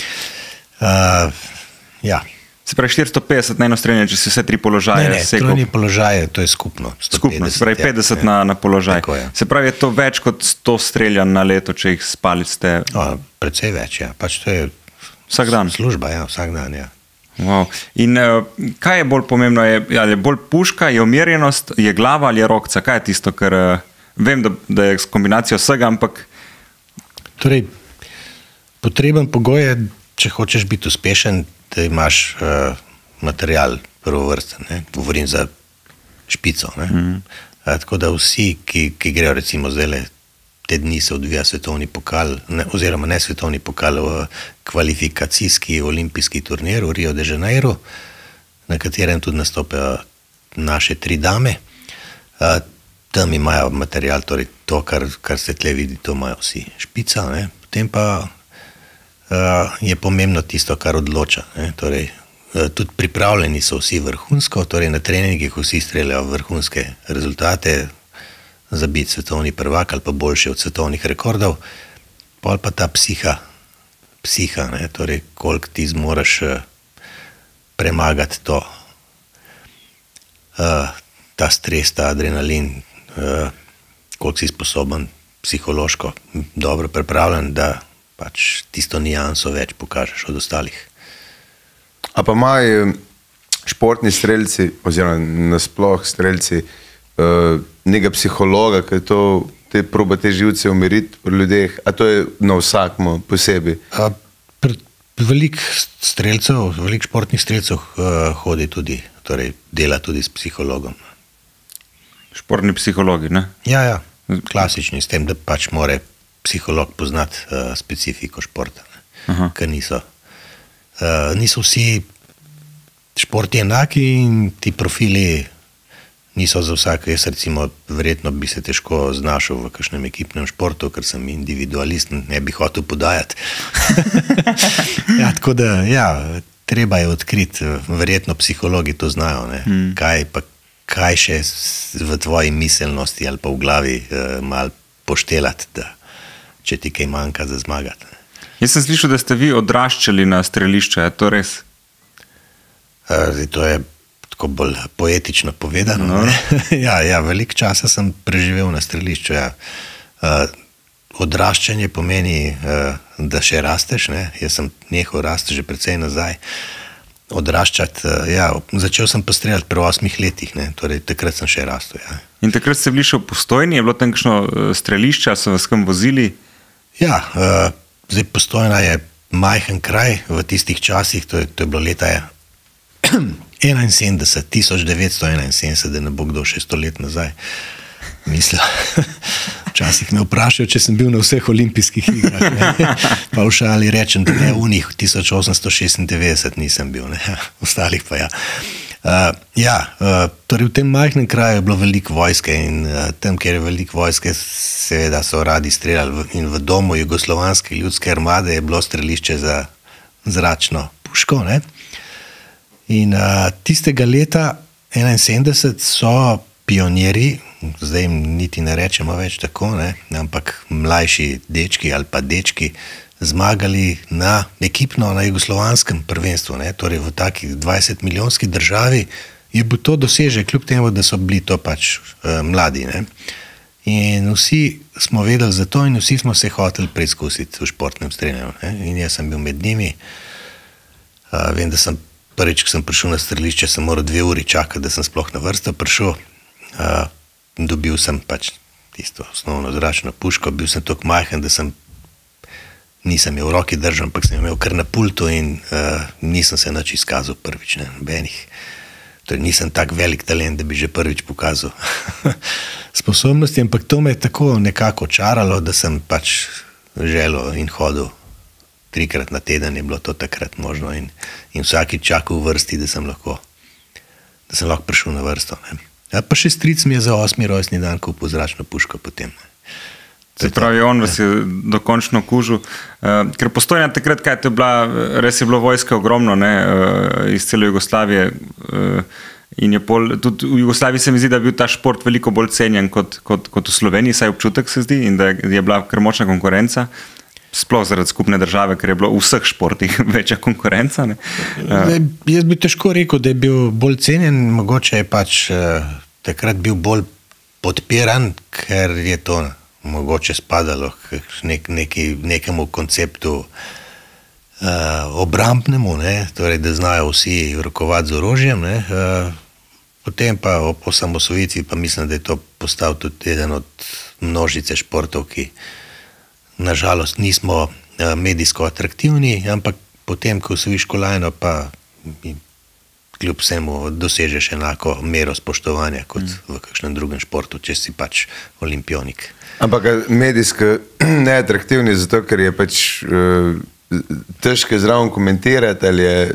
[SPEAKER 3] Ja.
[SPEAKER 1] Se pravi 450 na eno streljanje, če se vse tri položaje sekal?
[SPEAKER 3] Ne, trojni položaje, to je skupno. 150,
[SPEAKER 1] skupno, se pravi 50 na položaj.
[SPEAKER 3] Tako, ja.
[SPEAKER 1] Se pravi, je to več kot 100 streljanj na leto, če jih spalicite?
[SPEAKER 3] Precej več, ja. Pač to je
[SPEAKER 1] vsak dan.
[SPEAKER 3] Služba, ja, vsak dan, ja.
[SPEAKER 1] Wow. In kaj je bolj pomembno? Je bolj puška, je umirjenost, je glava ali je rokca? Kaj je tisto, ker vem, da je kombinacija vsega, ampak...
[SPEAKER 3] Torej, potreben pogoj je, če hočeš biti uspešen, da imaš material prvovrsten, ne? Govorim za špico. Ne? Tako da vsi, ki grejo recimo zdaj te dni se odvija svetovni pokal, oziroma ne svetovni pokal, kvalifikacijski olimpijski turnir v Rio de Janeiro, na katerem tudi nastopajo naše 3 dame. Tam imajo material, torej to, kar se tle vidi, to imajo vsi špica, ne? Potem pa je pomembno tisto, kar odloča. Ne? Torej, tudi pripravljeni so vsi vrhunsko, torej na treningih vsi streljajo vrhunske rezultate, za biti svetovni prvak ali pa boljši od svetovnih rekordov, pol pa ta psiha, ne? Torej koliko ti zmoraš premagati to, ta stres, ta adrenalin, koliko si sposoben psihološko dobro pripravljen, da pač tisto nijanso več pokažeš od ostalih.
[SPEAKER 4] A pa imajo športni strelci, oziroma nasploh strelci, nekega psihologa, ki te proba te živce umiriti pri ljudeh, a to je na vsakmo posebej?
[SPEAKER 3] Veliko strelcev, veliko športnih strelcev hodi tudi, torej dela tudi s psihologom.
[SPEAKER 1] Športni psihologi, ne?
[SPEAKER 3] Ja, klasični, s tem, da pač more psiholog poznati specifiko športa, ker niso vsi športi enaki in ti profili niso za vsak. Jaz recimo verjetno bi se težko znašel v kakšnem ekipnem športu, ker sem individualist, ne bi hotel podajati. Ja, tako da, ja, treba je odkriti, verjetno psihologi to znajo, ne? Kaj še v tvoji miselnosti ali pa v glavi malo poštelati, da če ti kaj manjka za zmagati.
[SPEAKER 1] Jaz sem slišal, da ste vi odraščali na strelišču, je to res?
[SPEAKER 3] To je tako bolj poetično povedano. No. Ja, veliko časa sem preživel na strelišču. Ja. Odraščanje pomeni, da še rasteš. Ne. Jaz sem nehal rasti že precej nazaj. Odraščati, začel sem pa streljati pri 8 letih, ne. Torej takrat sem še rastel. Ja.
[SPEAKER 1] In takrat ste bili še v Postojni, je bilo tam kakšno strelišče, so vas kam vozili?
[SPEAKER 3] Ja, zdaj Postojna je majhen kraj v tistih časih, to je bilo leta 1971, da ne bo kdo še 100 let nazaj mislil. Včasih me vprašajo, če sem bil na vseh olimpijskih igrah, pa v šali rečem, da ne, v njih 1896 nisem bil, ne. Ostalih pa ja. Torej v tem majhnem kraju je bilo veliko vojske in tam, kjer je veliko vojske, seveda so radi streljali in v domu Jugoslovanske ljudske armade je bilo strelišče za zračno puško, ne. In tistega leta 1971 so pionirji, zdaj jim niti ne rečemo več tako, ne, ampak mlajši dečki ali pa dečki zmagali ekipno na jugoslovanskem prvenstvu, ne, torej v takih 20-milijonski državi je bil to dosežek, kljub temu, da so bili to pač mladi, ne. In vsi smo vedeli za to in vsi smo se hoteli preizkusiti v športnem streljanju, ne, in jaz sem bil med njimi. Vem, da sem prvič, ko sem prišel na strelišče, sem moral 2 uri čakati, da sem sploh na vrsto prišel. Dobil sem pač tisto osnovno zračno puško, bil sem tako majhen, da nisem jo v roki držal, ampak sem jo imel kar na pultu in nisem se nič izkazal prvič, ne, nobenih. Torej nisem tak velik talent, da bi že prvič pokazal sposobnosti, ampak to me je tako nekako čaralo, da sem pač želel in hodil 3-krat na teden, je bilo to takrat možno in vsakič čakal v vrsti, da sem lahko prišel na vrsto. Ne. Ja, pa še stric mi je za 8. rojstni dan kupil zračno puško potem. Ne.
[SPEAKER 1] Se pravi, on vas je dokončno kužil. Ker Postojna takrat, kaj to je bila, res je bilo vojske ogromno, ne, iz cele Jugoslavije in je tudi v Jugoslaviji se mi zdi, da je bil ta šport veliko bolj cenjen kot v Sloveniji, saj občutek se zdi in da je bila kar močna konkurenca. Sploh zaradi skupne države, ker je bilo v vseh športih večja konkurenca. Ne?
[SPEAKER 3] Jaz bi težko rekel, da je bil bolj cenjen, mogoče je pač takrat bil bolj podpiran, ker je to mogoče spadalo k nekemu konceptu obrambnemu, ne? Torej, da znajo vsi rokovati z orožjem. Ne? Potem pa ob osamosvojitvi pa mislim, da je to postal tudi eden od množice športov, ki nažalost nismo medijsko atraktivni, ampak potem, ko osvojiš kolajno, pa kljub vsemu dosežeš enako mero spoštovanja kot v kakšnem drugem športu, če si pač olimpionik.
[SPEAKER 4] Ampak medijsko neatraktivni zato, ker je pač težko zraven komentirati ali je...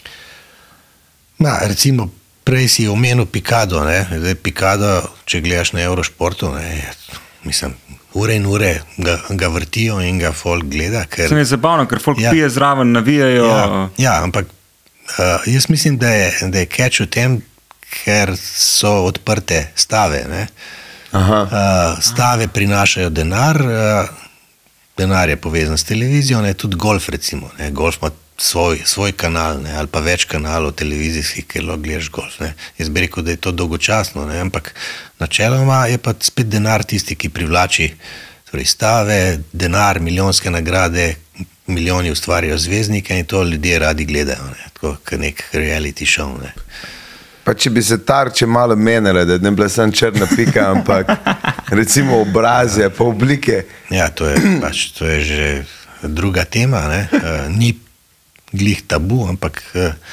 [SPEAKER 3] Recimo, prej si omenil Pikado, ne? Zdaj Pikado, če gledaš na Eurošportu, ne, mislim, ure in ure ga vrtijo in ga folk gleda.
[SPEAKER 1] Se mi je zabavno, ker folk pije zraven, navijajo.
[SPEAKER 3] Ja, ampak jaz mislim, da je catch v tem, ker so odprte stave. Ne? Stave prinašajo denar, denar je povezan s televizijo, ne? Tudi golf recimo. Ne? Golf ima svoj kanal, ne? Ali pa več kanalov televizijskih, ker lahko gledaš golf. Ne? Jaz bi rekel, da je to dolgočasno, ne? Ampak načeloma je pa spet denar tisti, ki privlači torej stave, denar, milijonske nagrade, milijoni ustvarjajo zvezdnike in to ljudje radi gledajo, ne? Tako kot nek reality show. Ne?
[SPEAKER 4] Pa če bi se tarče malo menile, da ne bila samo črna pika, ampak recimo obraze pa oblike.
[SPEAKER 3] Ja, to je že druga tema, ne? Ni glih tabu, ampak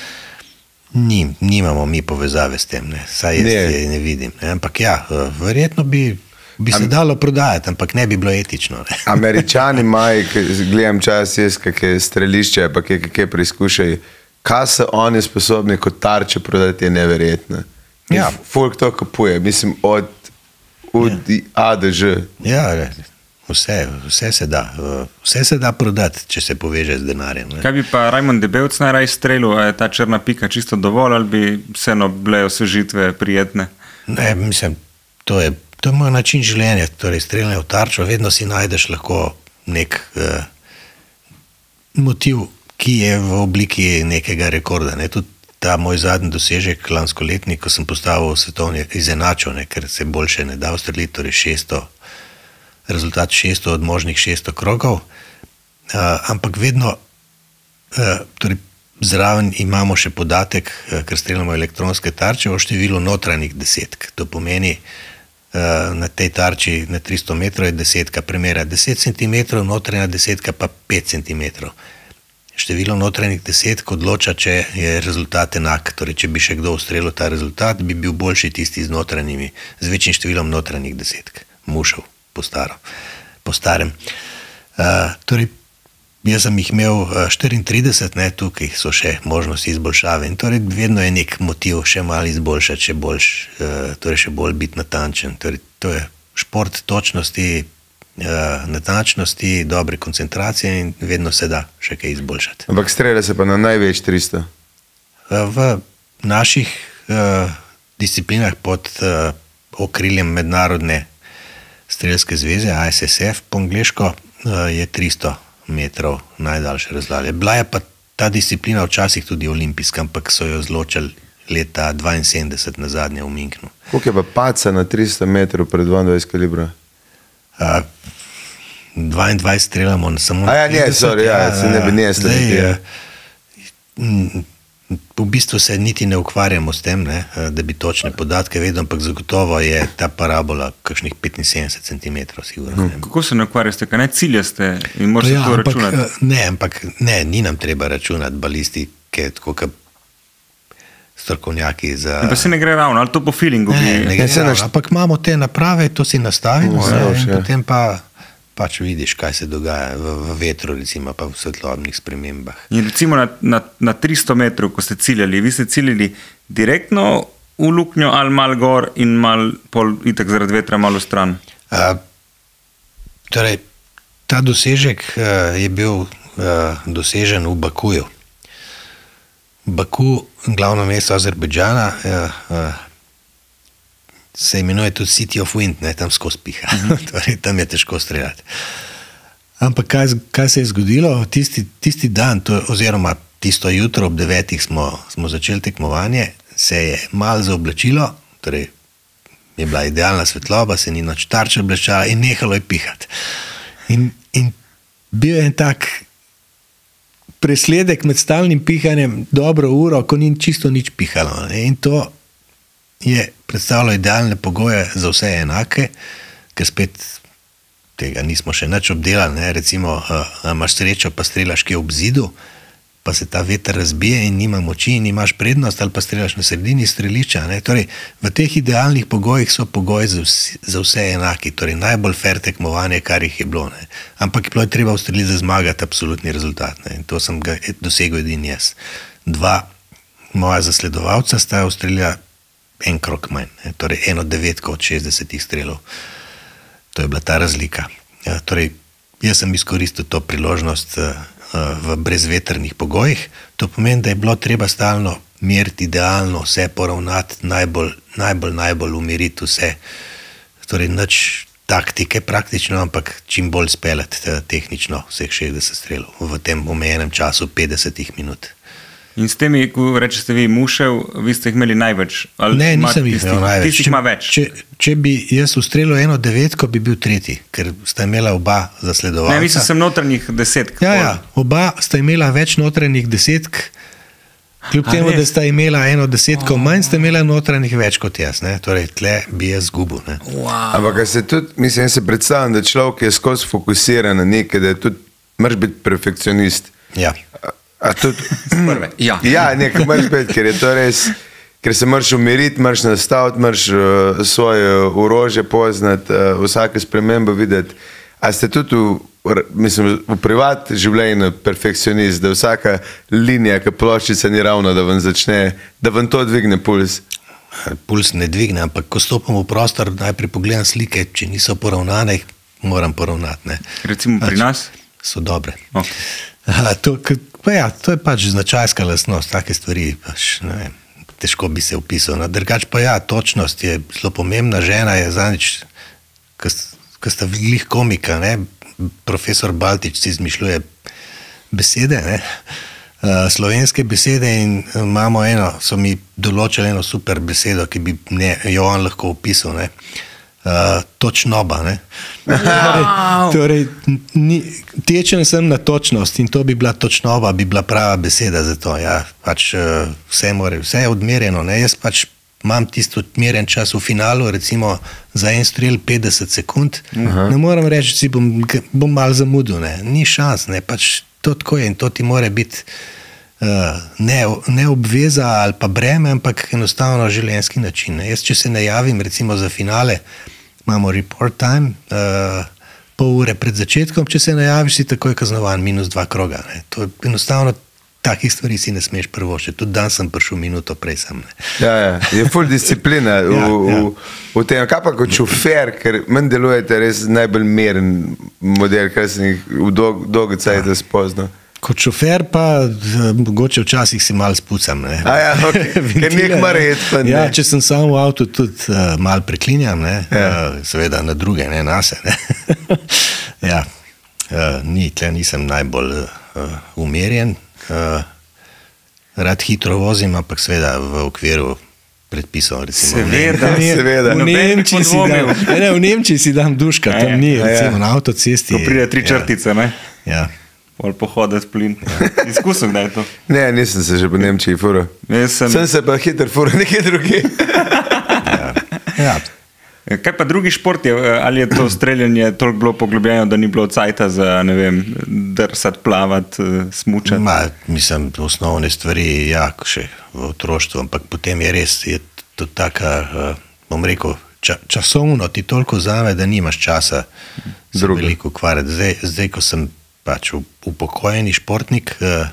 [SPEAKER 3] nimamo mi povezave s tem, ne. Saj jaz je ne vidim, ne. Ampak ja, verjetno bi se dalo prodajati, ampak ne bi bilo etično. Ne.
[SPEAKER 4] Američani imajo, gledam čas jaz, kakje strelišče, pa kakje preizkušaj, kaj so oni sposobni kot tarče prodati, je neverjetno. Ja. Folk to kupuje, mislim, od A do Ž.
[SPEAKER 3] Ja, vse se da prodati, če se poveže z denarjem. Ne.
[SPEAKER 1] Kaj bi pa Rajmond Debevc najraj strelil, a je ta črna pika čisto dovolj, ali bi vseeno bile osvežitve prijetne?
[SPEAKER 3] Ne, mislim, to je moj način življenja, torej streljanje v tarčo, vedno si najdeš lahko motiv, ki je v obliki nekega rekorda. Ne? Tudi ta moj zadnji dosežek, lanskoletni, ko sem postavil svetovni izenačil, ker se boljše ne da ustreliti, torej 600, rezultat 600 od možnih 600 krogov, ampak vedno, torej zraven imamo še podatek, ker streljamo elektronske tarče, o številu notranjih desetk. To pomeni, na tej tarči na 300 metrov je desetka premera 10 cm, notranja desetka pa 5 cm. Število notranjih desetk odloča, če je rezultat enak. Torej, če bi še kdo ustrelil ta rezultat, bi bil boljši tisti z večjim številom notranjih desetk. Mušev, po starem. Torej, jaz sem jih imel 34, tukaj so še možnosti izboljšave. In torej, vedno je nek motiv še malo izboljšati, torej še bolj biti natančen. Torej, to je šport točnosti, natančnosti, dobre koncentracije in vedno se da še kaj izboljšati.
[SPEAKER 4] Ampak strelja se pa na največ 300?
[SPEAKER 3] V naših disciplinah pod okriljem Mednarodne strelske zveze, ISSF po angleško, je 300 metrov najdaljše razdalje. Bila je pa ta disciplina včasih tudi olimpijska, ampak so jo zločili leta 72 na zadnje v Münchnu.
[SPEAKER 4] Koliko je pa paca na 300 metrov pred 22 kalibra?
[SPEAKER 3] 22 streljamo samo na
[SPEAKER 4] 50. Se ne bi nesli.
[SPEAKER 3] V bistvu se niti ne ukvarjamo s tem, da bi točne podatke vedel, ampak zagotovo je ta parabola kakšnih 75 cm sigurno.
[SPEAKER 1] Kako se ne ukvarjate, kaj ne ciljaste in morate to računati?
[SPEAKER 3] Ne, ni nam treba računati balistike, tako kot strokovnjaki za...
[SPEAKER 1] Pa se ne gre ravno, ali to po feelingu?
[SPEAKER 3] Ne gre ravno, ampak imamo te naprave, to si nastavimo, potem pa pač vidiš, kaj se dogaja v vetru, recimo, pa v svetlobnih spremembah.
[SPEAKER 1] In recimo na 300 metrov, ko ste ciljali, vi ste ciljali direktno v luknjo ali mal gor in mal pol itak zaradi vetra malo stran?
[SPEAKER 3] Torej, ta dosežek je bil dosežen v Bakuju. Baku, glavno mesto Azerbajdžana, se imenuje tudi City of Wind, tam skozi piha. Torej, tam je težko streljati. Ampak kaj se je zgodilo? Tisti dan, oziroma tisto jutro ob 9 smo začeli tekmovanje, se je malo zaoblačilo, torej je bila idealna svetloba, se ni noč tarča bleščala in nehalo je pihati. In bil je en tak presledek med stalnim pihanjem dobro uro, ko ni čisto nič pihalo. In to je predstavljalo idealne pogoje za vse enake, ker spet tega nismo še nič obdelali. Recimo, imaš srečo, pa streljaš kje ob zidu, pa se ta veter razbije in nima moči in imaš prednost, ali pa streljaš na sredini strelišča. Torej, v teh idealnih pogojih so pogoji za vse enaki, torej najbolj fair tekmovanje, kar jih je bilo. Ampak bilo je treba ustreliti za zmagati absolutni rezultat. In to sem ga dosegel edin jaz. 2 moja zasledovalca sta ustrelila en krog manj, torej 1/9 od 60 strelov. To je bila ta razlika. Torej, jaz sem izkoristil to priložnost v brezvetrnih pogojih. To pomeni, da je bilo treba stalno meriti idealno, vse poravnati, najbolj umiriti vse. Torej, nič taktike praktično, ampak čim bolj speljati tehnično vseh 60 strelov v tem omejenem času 50 minut.
[SPEAKER 1] In s temi, ko rečete vi Mušev, vi ste jih imeli največ?
[SPEAKER 3] Ne, nisem jih imel največ.
[SPEAKER 1] Tistih ima več?
[SPEAKER 3] Če bi jaz ustrelil 1/9, bi bil tretji, ker sta imela oba zasledovalca.
[SPEAKER 1] Ne, mislim, sem notranjih desetk.
[SPEAKER 3] Ja, oba sta imela več notranjih desetk, kljub temu, da sta imela 1/10 manj, sta imela notranjih več kot jaz. Torej, tle bi jaz zgubil.
[SPEAKER 4] Ampak se tudi, mislim, se predstavljam, da človek je skozi fokusiran na nekaj, da je tudi, moraš biti perfekcionist.
[SPEAKER 3] Ja.
[SPEAKER 4] Nekaj moraš biti, ker je to res, ker se moraš umiriti, moraš nastaviti, moraš svoje orožje poznati, vsake spremembe videti. A ste tudi v privat življenju perfekcionist, da vsaka linija, ki ploščica ni ravna, da vam to dvigne puls?
[SPEAKER 3] Puls ne dvigne, ampak ko stopim v prostor, najprej pogledam slike, če niso poravnane, moram poravnati.
[SPEAKER 1] Recimo pri nas?
[SPEAKER 3] So dobre. To je pač značajska lastnost, take stvari, težko bi se opisal. Drugač pa točnost je zelo pomembna. Žena je zadnjič, ko sta glih komika, profesor Baltič si izmišljuje besede, ne? Slovenske besede in imamo so mi določili eno super besedo, ki bi jo on lahko opisal, ne? Točnoba, ne? Torej, tečen sem na točnost in to bi bila točnoba, bi bila prava beseda za to, ja, pač vse je odmerjeno, ne? Jaz pač imam tisto odmeren čas v finalu, recimo za en strel 50 sekund, ne moram reči, si bom malo zamudil, ne? Ni šans, ne? Pač to tako je in to ti mora biti ne obveza ali pa breme, ampak enostavno življenjski način. Ne? Jaz, če se ne javim, recimo za finale, imamo report time, pol ure pred začetkom, če se ne javiš, si takoj kaznovan, -2 kroga. Ne? To je enostavno, takih stvari si ne smeš prvoščiti. Tudi dan sem prišel minuto prej sem. Ne?
[SPEAKER 4] Ja, je full disciplina v tem. Kaj pa kot šofer, ker meni delujete res najbolj meren model, kar sem jih v dolgo cajt spoznal.
[SPEAKER 3] Kot šofer pa mogoče včasih si malo spucam. Ne?
[SPEAKER 4] Okay. Ker nek maret pa ne.
[SPEAKER 3] Ja, če sem samo v avtu, tudi malo preklinjam, ne? Seveda na druge, ne nase. Ne? Ja, nisem najbolj umerjen. Rad hitro vozim, ampak seveda v okviru predpisov.
[SPEAKER 1] Seveda.
[SPEAKER 3] V Nemčiji si dam duška, tam ni, recimo na avtocesti.
[SPEAKER 1] Ko pride 3 črtice, ne?
[SPEAKER 3] Ja.
[SPEAKER 1] Pol pohodati plin. Izkusil kdaj to?
[SPEAKER 4] Ne, nisem se že po Nemčiji furo. Sem se pa hiter furo, nekaj drugi.
[SPEAKER 3] Ja.
[SPEAKER 1] Kaj pa drugi šport je? Ali je to streljanje toliko bilo poglobljeno, da ni bilo cajta za, ne vem, drsati, plavati, smučati?
[SPEAKER 3] Mislim, osnovne stvari, ja, še v otroštvu, ampak potem je res, je to taka, bom rekel, časovno ti toliko vzame, da nimaš časa se veliko ukvarjati. Zdaj, ko sem pač upokojeni športnik,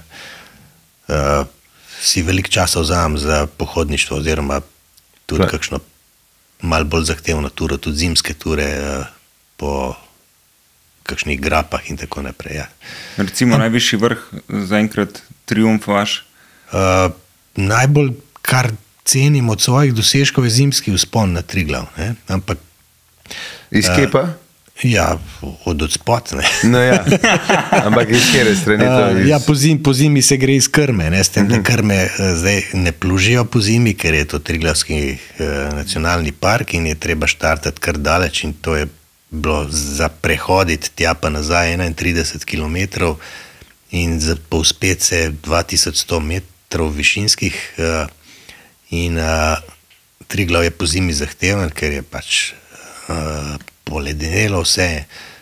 [SPEAKER 3] si veliko časa vzamem za pohodništvo oziroma tudi kakšno malo bolj zahtevno turo, tudi zimske ture po kakšnih grapah in tako naprej. Ja.
[SPEAKER 1] Recimo najvišji vrh zaenkrat triumf vaš?
[SPEAKER 3] Najbolj, kar cenim od svojih dosežkov, je zimski vzpon na Triglav. Ne? Ampak
[SPEAKER 4] iz kje pa?
[SPEAKER 3] Ja, od spod, ne.
[SPEAKER 4] No ja, ampak iz kjere strani to?
[SPEAKER 3] Ja, po zimi se gre iz krme, ne, s tem, da krme zdaj ne plužijo po zimi, ker je to Triglavski nacionalni park in je treba štartati kar daleč in to je bilo za prehoditi tja pa nazaj 31 km in za povzpeti se 2100 metrov višinskih in Triglav je po zimi zahteven, ker je pač poledenelo vse.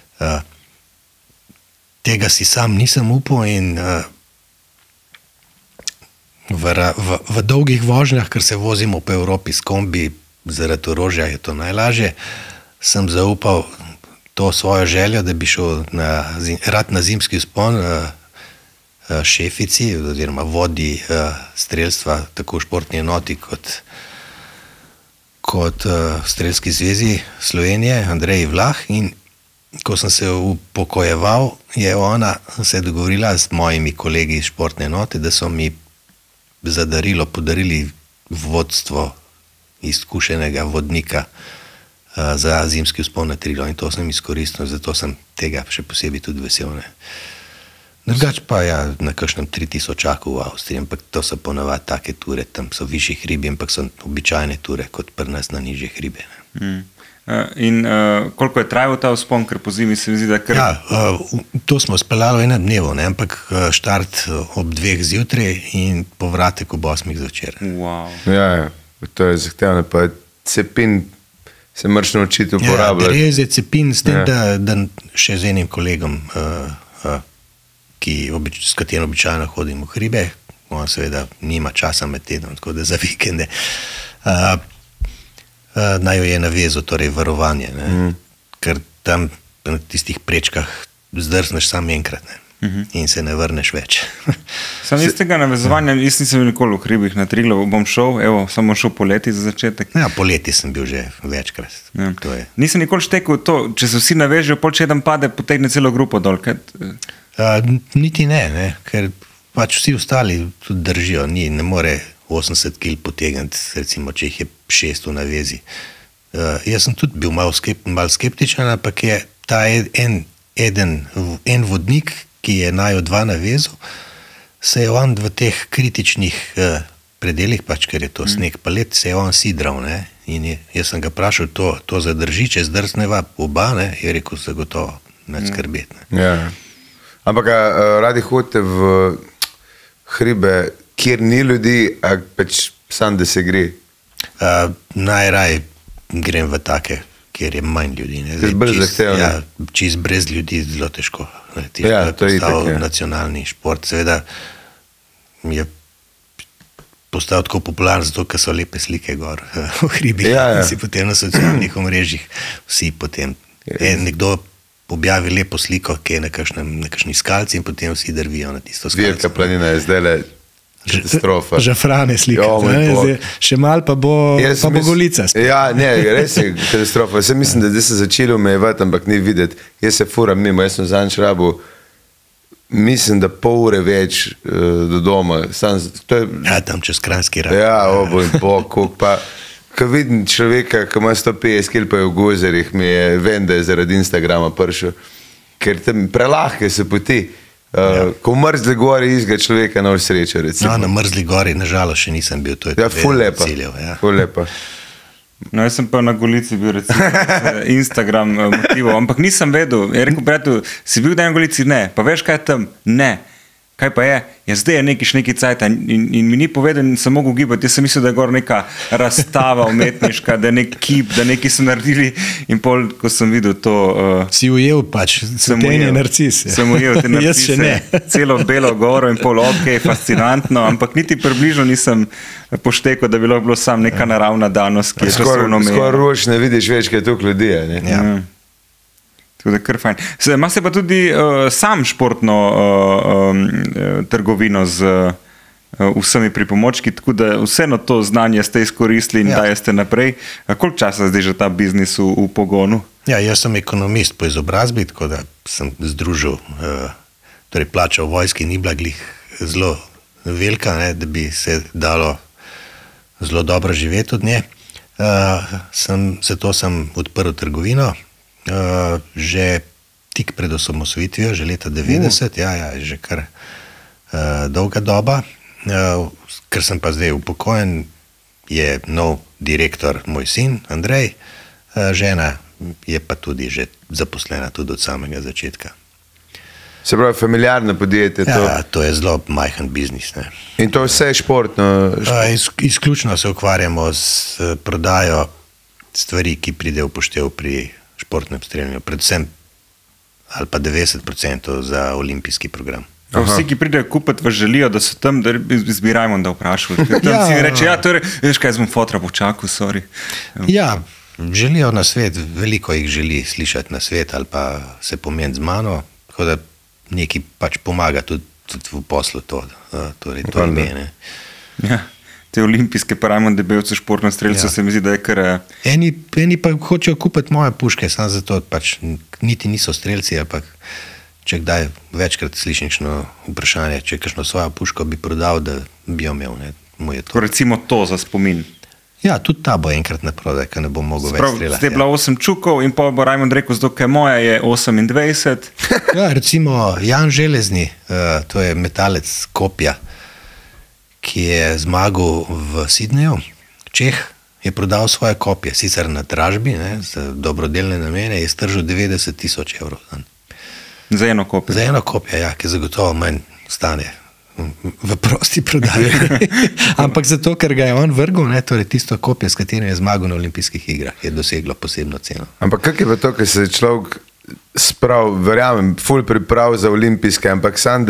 [SPEAKER 3] Tega si sam nisem upal in v dolgih vožnjah, ker se vozimo po Evropi s kombi, zaradi orožja je to najlažje, sem zaupal to svojo željo, da bi šel rad na zimski vzpon šefici oziroma vodi strelstva, tako v športni enoti kot Strelski zvezi Slovenije, Andreji Vlah, in ko sem se upokojeval, je ona se dogovorila s mojimi kolegi iz športne enote, da so mi za darilo podarili vodstvo izkušenega vodnika za zimski vzpon na Triglav in to sem izkoristil, zato sem tega še posebej tudi vesel. Drugač pa ja, na kakšnem 3000 v Avstriji, ampak to so ponavadi take ture, tam so višji hribi, ampak so običajne ture, kot pri nas na nižje hribe.
[SPEAKER 1] In koliko je trajal ta vzpon, ker po zimi se mi zdi, da kar...
[SPEAKER 3] Ja, to smo speljali v enem dnevu, ne? Ampak štart ob 2 zjutraj in povratek ob 8 zvečer.
[SPEAKER 1] Wow.
[SPEAKER 4] Ja, to je zahtevno, pa cepin se moraš naučiti uporabljati.
[SPEAKER 3] Ja, res je cepin, s tem, da še z enim kolegom, s katerim običajno hodim v hribe, on seveda nima časa med tednom, tako da za vikende naj jo je navezal, torej varovanje, ker tam na tistih prečkah zdrzneš samo enkrat in se ne vrneš več.
[SPEAKER 1] Sam iz tega navezovanja, jaz nisem nikoli v hribih na Triglav, bom šel, samo šel poleti za začetek.
[SPEAKER 3] Ja, poleti sem bil že večkrat.
[SPEAKER 1] Ja. Nisem nikoli štekel to, če se vsi navežejo, pol če jedan pade, potegne celo grupo dol.
[SPEAKER 3] Niti ne, ker pač vsi ostali tudi držijo, ne more 80 kg potegniti, recimo, če jih je 6 v navezi. Jaz sem tudi bil malo skeptičen, ampak je ta en vodnik ki je naju 2 navezal, se je on v teh kritičnih predelih, pač ker je to sneg pa led, se je on sidral, ne? In jaz sem ga vprašal, to zadrži, če zdrsneva oba, ne? Je rekel, zagotovo, neč skrbeti. Ne?
[SPEAKER 4] Ja. Ampak radi hodite v hribe, kjer ni ljudi, a pač sam, da se gre?
[SPEAKER 3] Najraj grem v take, kjer je manj ljudi. Čist brez ljudi zelo težko. To je postal nacionalni šport. Seveda je postal tako popularen, zato ker so lepe slike gor v hribih. In si potem na socialnih omrežjih vsi potem. Nekdo objavi lepo sliko, ki je na kakšni skalci in potem vsi drvijo na tisto skalco.
[SPEAKER 4] Velika planina je zdaj katastrofa.
[SPEAKER 3] Žafrane slike. Še malo pa bo Golica.
[SPEAKER 4] Ja, ne, res je katastrofa. Vse mislim, da se začeli omejevati, ampak ni videti. Jaz se furam mimo, jaz sem zadnjič rabil, mislim, da pol ure več do doma.
[SPEAKER 3] Tam čez Kranjski rab.
[SPEAKER 4] Ja, koliko pa. Ko vidim človeka, ki ima 150 kil pa je v gozerih, mi je vem, da je zaradi Instagrama prišel, ker tam prelahke se poti. Ko v mrzli gori izga človeka na srečo, recimo.
[SPEAKER 3] Na mrzli gori, nažalost, še nisem bil. To je
[SPEAKER 4] ful lepa. Ful lepa.
[SPEAKER 1] No, jaz sem pa na Golici bil, recimo, Instagram motivov, ampak nisem vedel. Je rekel, prijatelj, si bil na Golici? Ne. Pa veš, kaj je tam? Ne. Kaj pa je? Ja, zdaj je neki cajt in mi ni povedal, in sem mogel gibati. Jaz sem mislil, da je gor neka razstava umetniška, da je nek kip, da neki so naredili in pol, ko sem videl to...
[SPEAKER 3] Si ujel pač, cvetenje narcis.
[SPEAKER 1] Sem ujel te narcise, celo belo goro in pol, fascinantno, ampak niti približno nisem poštekal, da bi lahko bilo sam neka naravna danost, ki je časovno imela.
[SPEAKER 4] Skoro roč ne vidiš več, kaj je toliko ljudi, ne?
[SPEAKER 1] Ja. Tako da kar fajn. Ima se pa tudi sam športno trgovino z vsemi pripomočki, tako da vseeno to znanje ste izkoristili in dajeste naprej. Koliko časa zdaj že ta biznis v pogonu?
[SPEAKER 3] Ja, jaz sem ekonomist po izobrazbi, tako da sem združil, torej plača v vojski ni bila glih zelo velika, ne, da bi se dalo zelo dobro živeti od nje. Zato sem odprl trgovino, že tik pred osamosvojitvijo, že leta 90, že kar dolga doba, ker sem pa zdaj upokojen, je nov direktor moj sin, Andrej, žena je pa tudi že zaposlena tudi od samega začetka.
[SPEAKER 4] Se pravi, familiarno podjetje to?
[SPEAKER 3] Ja, to je zelo majhen biznis. Ne.
[SPEAKER 4] In to vse je športno?
[SPEAKER 3] Izključno se ukvarjamo z prodajo stvari, ki pride v poštev pri športnem streljanju, predvsem ali pa 90% za olimpijski program.
[SPEAKER 1] Vsi, ki pridejo kupiti, vas želijo, da so tam, da izbirajmo, da vprašajo. Tam si reče, veš kaj, jaz bom fotra počakal, sorry.
[SPEAKER 3] Ja, želijo na svet, veliko jih želi slišati na svet ali pa se pomeniti z mano, tako da neki pač pomaga tudi v poslu to ime.
[SPEAKER 1] Ja. Te olimpijske parajmon debelce športno strelce se mi zdi, da je kar...
[SPEAKER 3] Eni pa hočejo kupiti moje puške, samo zato pač niti niso strelci, ampak če kdaj večkrat slišnično vprašanje, če kakšno svojo puško bi prodal, da bi jo imel, mu je to.
[SPEAKER 1] Recimo to za spomin.
[SPEAKER 3] Ja, tudi ta bo enkrat na prodaj, ker ne bom mogel več streljati.
[SPEAKER 1] Zdaj je bila 8 čukov in pa bo Rajmond rekel, zato ker moja je 28.
[SPEAKER 3] Ja, recimo Jan Železni, to je metalec Kopja, ki je zmagal v Sydneyju, Čeh, je prodal svoje kopje, sicer na dražbi, za dobrodelne namene, je stržil 90,000 evrov.
[SPEAKER 1] Za eno kopje?
[SPEAKER 3] Za eno kopje, ja, ki zagotovo manj stane v prosti prodaji. Ampak zato, ker ga je on vrgel, torej tisto kopje, s katerim je zmagal na olimpijskih igrah, je doseglo posebno ceno.
[SPEAKER 4] Ampak kak je pa to, ker se človek sprav, verjamem, ful priprav za olimpijske, ampak sam,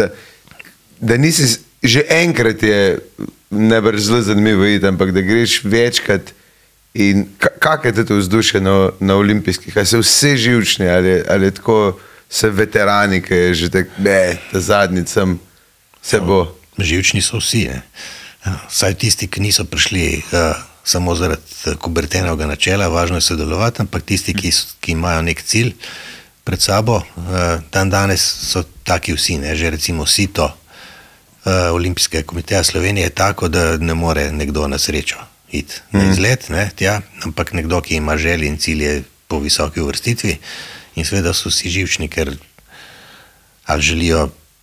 [SPEAKER 4] da nisi... Že enkrat je najbrž zelo zanimivo iti, ampak da greš večkrat in kak je to vzdušje na olimpijskih? Ali so vse živčni, ali tako se veterani, ki je že tak, ta zadnjič sem, se bo?
[SPEAKER 3] Živčni so vsi, Vsaj tisti, ki niso prišli samo zaradi Kubertenovega načela, važno je sodelovati, ampak tisti, ki imajo nek cilj pred sabo, dan danes so taki vsi, že recimo Sito, Olimpijskega komiteja Slovenije je tako, da ne more nekdo na srečo iti na izlet, ampak nekdo, ki ima želje in cilje po visoki uvrstitvi in seveda so vsi živčni, ker ali želijo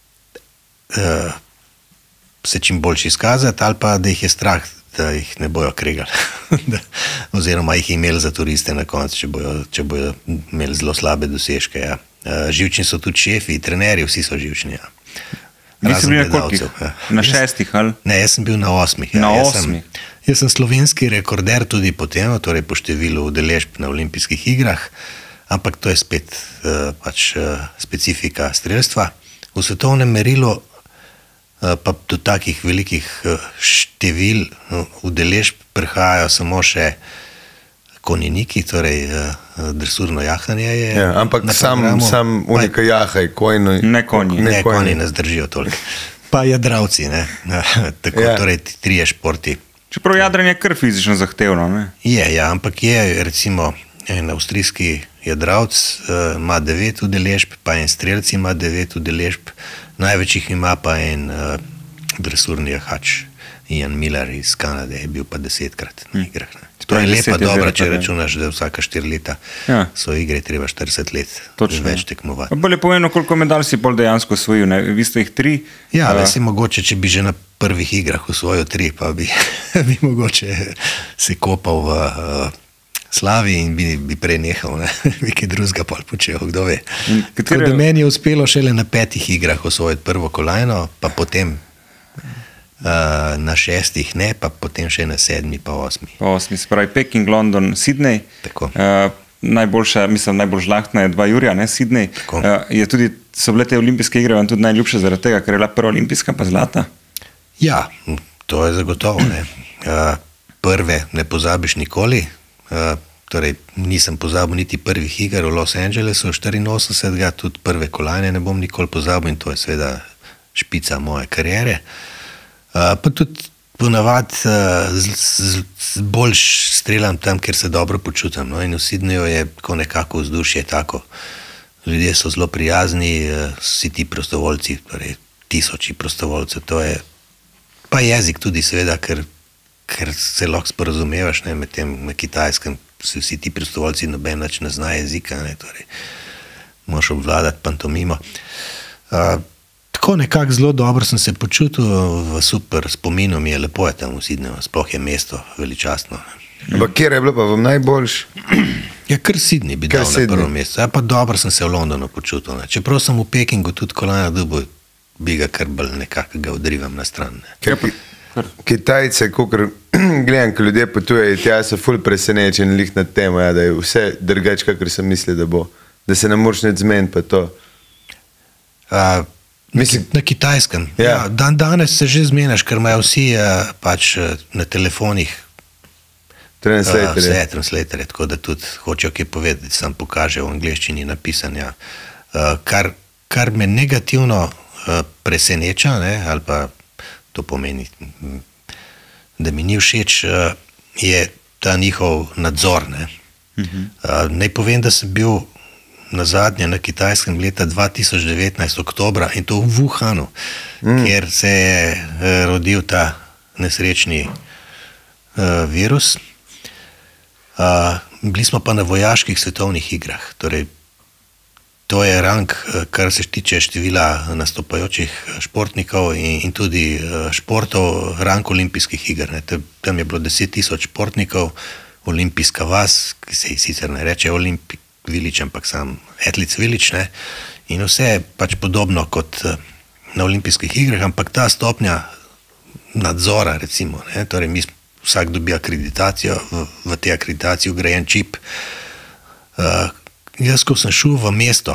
[SPEAKER 3] se čim boljši izkazati, ali pa da jih je strah, da jih ne bojo kregali. Oziroma jih imeli za turiste na koncu, če bojo imeli zelo slabe dosežke. Ja. Živčni so tudi šefi, trenerji, vsi so živčni. Ja.
[SPEAKER 1] Vi ste bili na kolikih? Na 6 ali?
[SPEAKER 3] Ne, jaz sem bil na 8. Ja.
[SPEAKER 1] Na 8?
[SPEAKER 3] Jaz sem slovenski rekorder tudi po tem, torej po številu udeležb na olimpijskih igrah, ampak to je spet specifika strelstva. V svetovnem merilu pa do takih velikih števil udeležb prihajajo samo še konjeniki, torej dresurno jahanje je.
[SPEAKER 4] Ja, ampak sam unika jahaj,
[SPEAKER 1] ne konji.
[SPEAKER 3] Ne, konji ne zdržijo toliko. Pa jadravci, ne. Tako, ja. Torej trije športi.
[SPEAKER 1] Čeprav jadranje je kar fizično zahtevno, ne?
[SPEAKER 3] Je, ja, ampak je recimo en avstrijski jadravc ima 9 udeležb, pa en strelc ima 9 udeležb, največ jih ima pa en dresurni jahač, Ian Miller iz Kanade, je bil pa 10-krat na igrah. To je lepa dobra, če računaš, da vsaka 4 leta so igre, treba 40 let več tekmovati.
[SPEAKER 1] Bolje povedano, koliko medalj si bolj dejansko osvojil, ne? Vi ste jih 3?
[SPEAKER 3] Ja, si mogoče, če bi že na prvih igrah osvojil 3, pa bi mogoče se kopal v slavi in bi prenehal, ne? Bi kaj drugega pol počel, kdo ve. Tako da meni je uspelo šele na 5 igrah osvojiti prvo kolajno, pa potem na 6 ne, pa potem še na 7 pa 8.
[SPEAKER 1] Pa 8, se pravi Peking, London, Sydney.
[SPEAKER 3] Tako.
[SPEAKER 1] Najboljša, mislim, najbolj žlahtna je 2 jurja, ne, Sydney. So bile te olimpijske igre vam tudi najljubše zaradi tega, ker je bila prva olimpijska pa zlata?
[SPEAKER 3] Ja, to je zagotovo, ne. Prve ne pozabiš nikoli, torej nisem pozabil niti prvih iger v Los Angelesu 84, tudi prve kolajne ne bom nikoli pozabil in to je seveda špica moje kariere. Pa tudi ponavad bolj streljam tam, kjer se dobro počutam. No? In v Sydneyju je nekako vzdušje tako. Ljudje so zelo prijazni, vsi ti prostovoljci, torej tisoči prostovoljcev, to je pa jezik tudi seveda, ker se lahko sporazumevaš, ne, med tem na Kitajskem vsi ti prostovoljci noben več ne zna jezika, ne, torej moraš obvladati pantomimo. Tako nekako zelo dobro sem se počutil, v super spominu mi je lepo je tam v Sydneyju, sploh je mesto veličastno.
[SPEAKER 4] Ampak kjer je bilo pa vam najboljš?
[SPEAKER 3] Ja, kar Sydney bi dal na prvo mesto. Ja, pa dobro sem se v Londonu počutil. Ne. Čeprav sem v Pekingu tudi kolajno dobil, bi ga kar bolj nekako ga odrivam na stran. Ne.
[SPEAKER 4] Kitajce, kakor gledam, ko ljudje potujejo, tja so ful presenečeni lih nad tem, ja, da je vse drugače, kakor sem mislil, da bo. Da se ne moraš nič zmeniti pa to. Na Kitajskem. Ja. Ja, danes se že zmenaš, ker imajo vsi pač na telefonih vse translatorje, tako da tudi hočejo kaj povedati, sam pokaže v angleščini napisan. Ja. Kar me negativno preseneča, ne, ali pa to pomeni, da mi ni všeč, je ta njihov nadzor. Ne. Naj povem, da sem bil na zadnje na Kitajskem leta 2019 oktobra in to v Wuhanu, kjer se je rodil ta nesrečni virus. Bili smo pa na vojaških svetovnih igrah, torej to je rang, kar se tiče števila nastopajočih športnikov in tudi športov, rang olimpijskih iger. Ne. Tam je bilo 10,000 športnikov, olimpijska vas, ki se sicer ne reče Olympic Village, ampak sam Athletes Village, ne. In vse je pač podobno kot na olimpijskih igrah, ampak ta stopnja nadzora, recimo, ne, torej vsak dobi akreditacijo, v tej akreditaciji vgrajen čip. Jaz, ko sem šel v mesto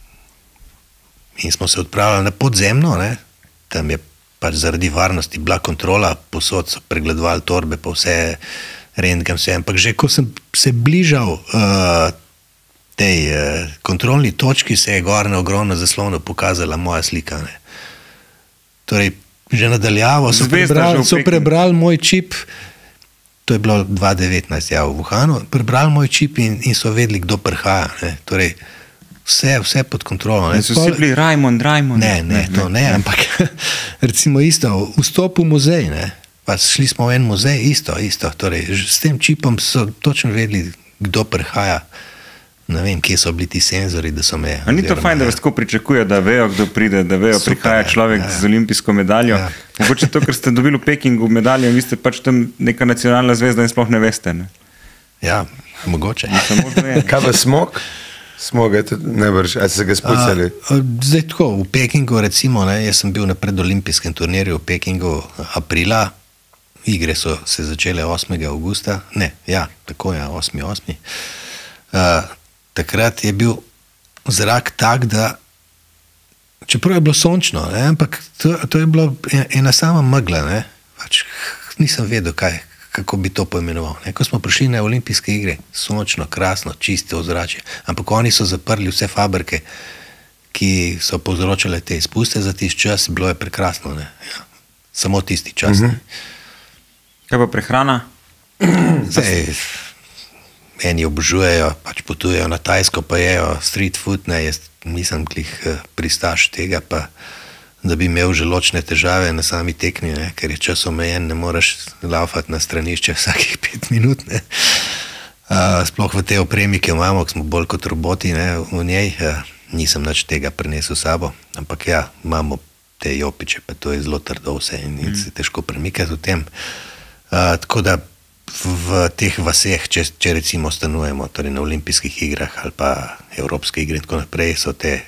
[SPEAKER 4] in smo se odpravljali na podzemno, ne, tam je pač zaradi varnosti bila kontrola, posod so pregledovali torbe, pa vse rentgen, vse, ampak že ko sem se bližal tej kontrolni točki, se je gor na ogromno zaslonu pokazala moja slika. Ne. Torej, že nadaljavo so prebrali moj čip, to je bilo 2019 v Wuhanu, prebrali moj čip in so vedeli, kdo prihaja. Ne. Torej, vse pod kontrolo.
[SPEAKER 1] So vsi bili Raimond?
[SPEAKER 3] Ne, to ne, ampak recimo isto, vstop v muzej, ne. Pa šli smo v en muzej, isto. Torej, s tem čipom so točno vedeli, kdo prihaja Ne vem, kje so bili ti senzori, da so me...
[SPEAKER 1] A ni to fajn, da vas tako pričakuje, da vejo, kdo pride, da vejo, super, prihaja človek z olimpijsko medaljo. Ja. Mogoče to, ker ste dobili v Pekingu medaljo, vi ste pač tam neka nacionalna zvezda in sploh ne veste. Ne?
[SPEAKER 3] Ja, mogoče.
[SPEAKER 4] Kaj pa smog? Smog je tudi najbrž, a ste se ga spucali?
[SPEAKER 3] Zdaj tako, v Pekingu recimo, ne, jaz sem bil na predolimpijskem turnirju v Pekingu aprila, igre so se začele 8. augusta, ne, ja, tako je, 8. Takrat je bil zrak tak, da čeprav je bilo sončno, ne, ampak to je bilo ena sama megla, ne, pač nisem vedel, kako bi to poimenoval. Ne. Ko smo prišli na olimpijske igre, sončno, krasno, čisto ozračje, ampak oni so zaprli vse fabrike, ki so povzročale te izpuste za tisti čas, bilo je prekrasno, ne. Ja. Samo tisti čas.
[SPEAKER 1] Kaj pa prehrana?
[SPEAKER 3] Zdaj, eni obožujejo, pač potujejo na Tajsko, pa jejo street food, ne, jaz nisem glih pristaš tega, pa da bi imel želočne težave na sami tekmi, ne, ker je čas omejen, ne moreš laufati na stranišče vsakih 5 minut, ne. Sploh v te opremi, ki jo imamo, ki smo bolj kot roboti, ne, v njej, nisem nič tega prinesel s sabo, ampak ja, imamo te jopiče, pa to je zelo trdo vse in se težko premikati v tem. Tako da v teh vaseh, če recimo stanujemo torej na olimpijskih igrah ali pa evropske igre in tako naprej, so te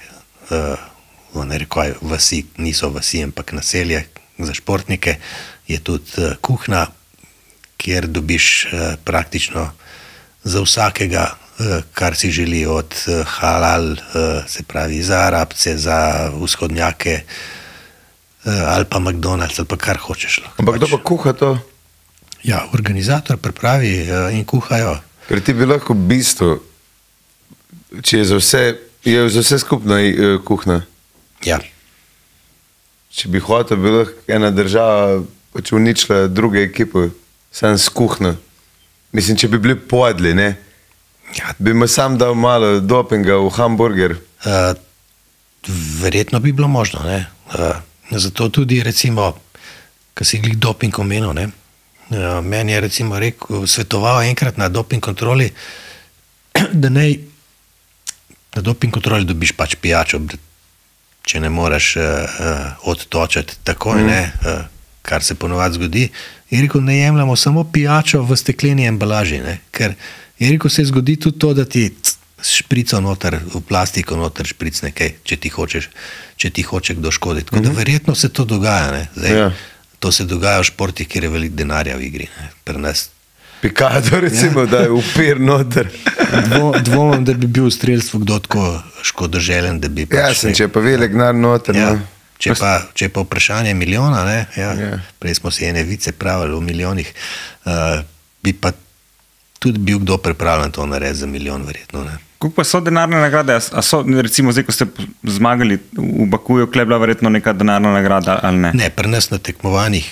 [SPEAKER 3] vasi, niso vasi, ampak naselje za športnike, je tudi kuhna, kjer dobiš praktično za vsakega, kar si želi, od halal, se pravi za Arabce, za vzhodnjake, ali pa McDonald's, ali pa kar hočeš.
[SPEAKER 4] Ampak kdo pa kuha to?
[SPEAKER 3] Ja, organizator pripravi in kuhajo.
[SPEAKER 4] Ker ti bi lahko v bistvu, če je za vse skupno kuhna.
[SPEAKER 3] Ja.
[SPEAKER 4] Če bi hotel, bi lahko ena država pač uničila druge ekipe, sam s kuhno. Mislim, če bi bili podli, ne? Ja. Bi mu sam dal malo dopinga v hamburger.
[SPEAKER 3] Verjetno bi bilo možno, ne? Zato tudi, recimo, ko si glih doping omenil, ne? Meni je recimo svetoval enkrat na doping kontroli, da na doping kontroli dobiš pač pijačo, če ne moreš odtočiti takoj, ne, kar se ponovadi zgodi. Je rekel, ne jemljamo samo pijačo v stekleni embalaži, ne, ker je rekel, se zgodi tudi to, da ti šprico noter, v plastiko noter špricne kaj, če ti hoče kdo škoditi. Tako da verjetno se to dogaja, ne, zdaj. Ja. To se dogaja v športih, kjer je veliko denarja v igri. Pri nas.
[SPEAKER 4] Pikado, recimo, ja. Da je upir noter.
[SPEAKER 3] Dvomim, da bi bil v strelstvu kdo tako škodoželen, da bi...
[SPEAKER 4] Jasno, če pa velik denar noter.
[SPEAKER 3] Ja. Če pa vprašanje milijona, ne, ja. Prej smo si ene vice pravili v milijonih, bi pa tudi bil kdo pripravljen to narediti za milijon, verjetno. Ne.
[SPEAKER 1] Kako pa so denarne nagrade? A so, recimo, zdaj, ko ste zmagali v Bakuju, kle je bila verjetno neka denarna nagrada, ali ne?
[SPEAKER 3] Ne, pri nas na tekmovanjih,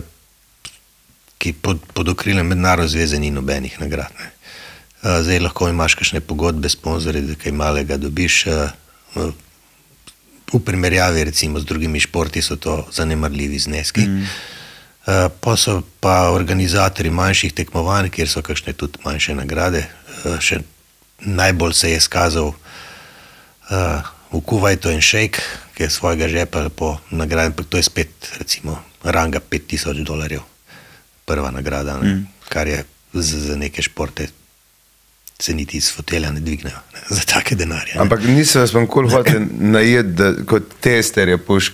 [SPEAKER 3] ki pod okriljem Mednarodne zveze ni nobenih nagrad. Ne. Zdaj lahko imaš kakšne pogodbe, sponzorje, da kaj malega dobiš. V primerjavi, recimo, z drugimi športi so to zanemarljivi zneski. Pa so pa organizatorji manjših tekmovanj, kjer so kakšne tudi manjše nagrade, še najbolj se je skazal v Kuvajtu en šejk, ki je svojega žepa po nagradi, ampak to je spet recimo ranga $5,000, prva nagrada, kar je za neke športe se niti iz fotelja ne dvignejo, ne, za take denarje.
[SPEAKER 4] Ampak niso vas kul hotel najeti kot testerje pušk?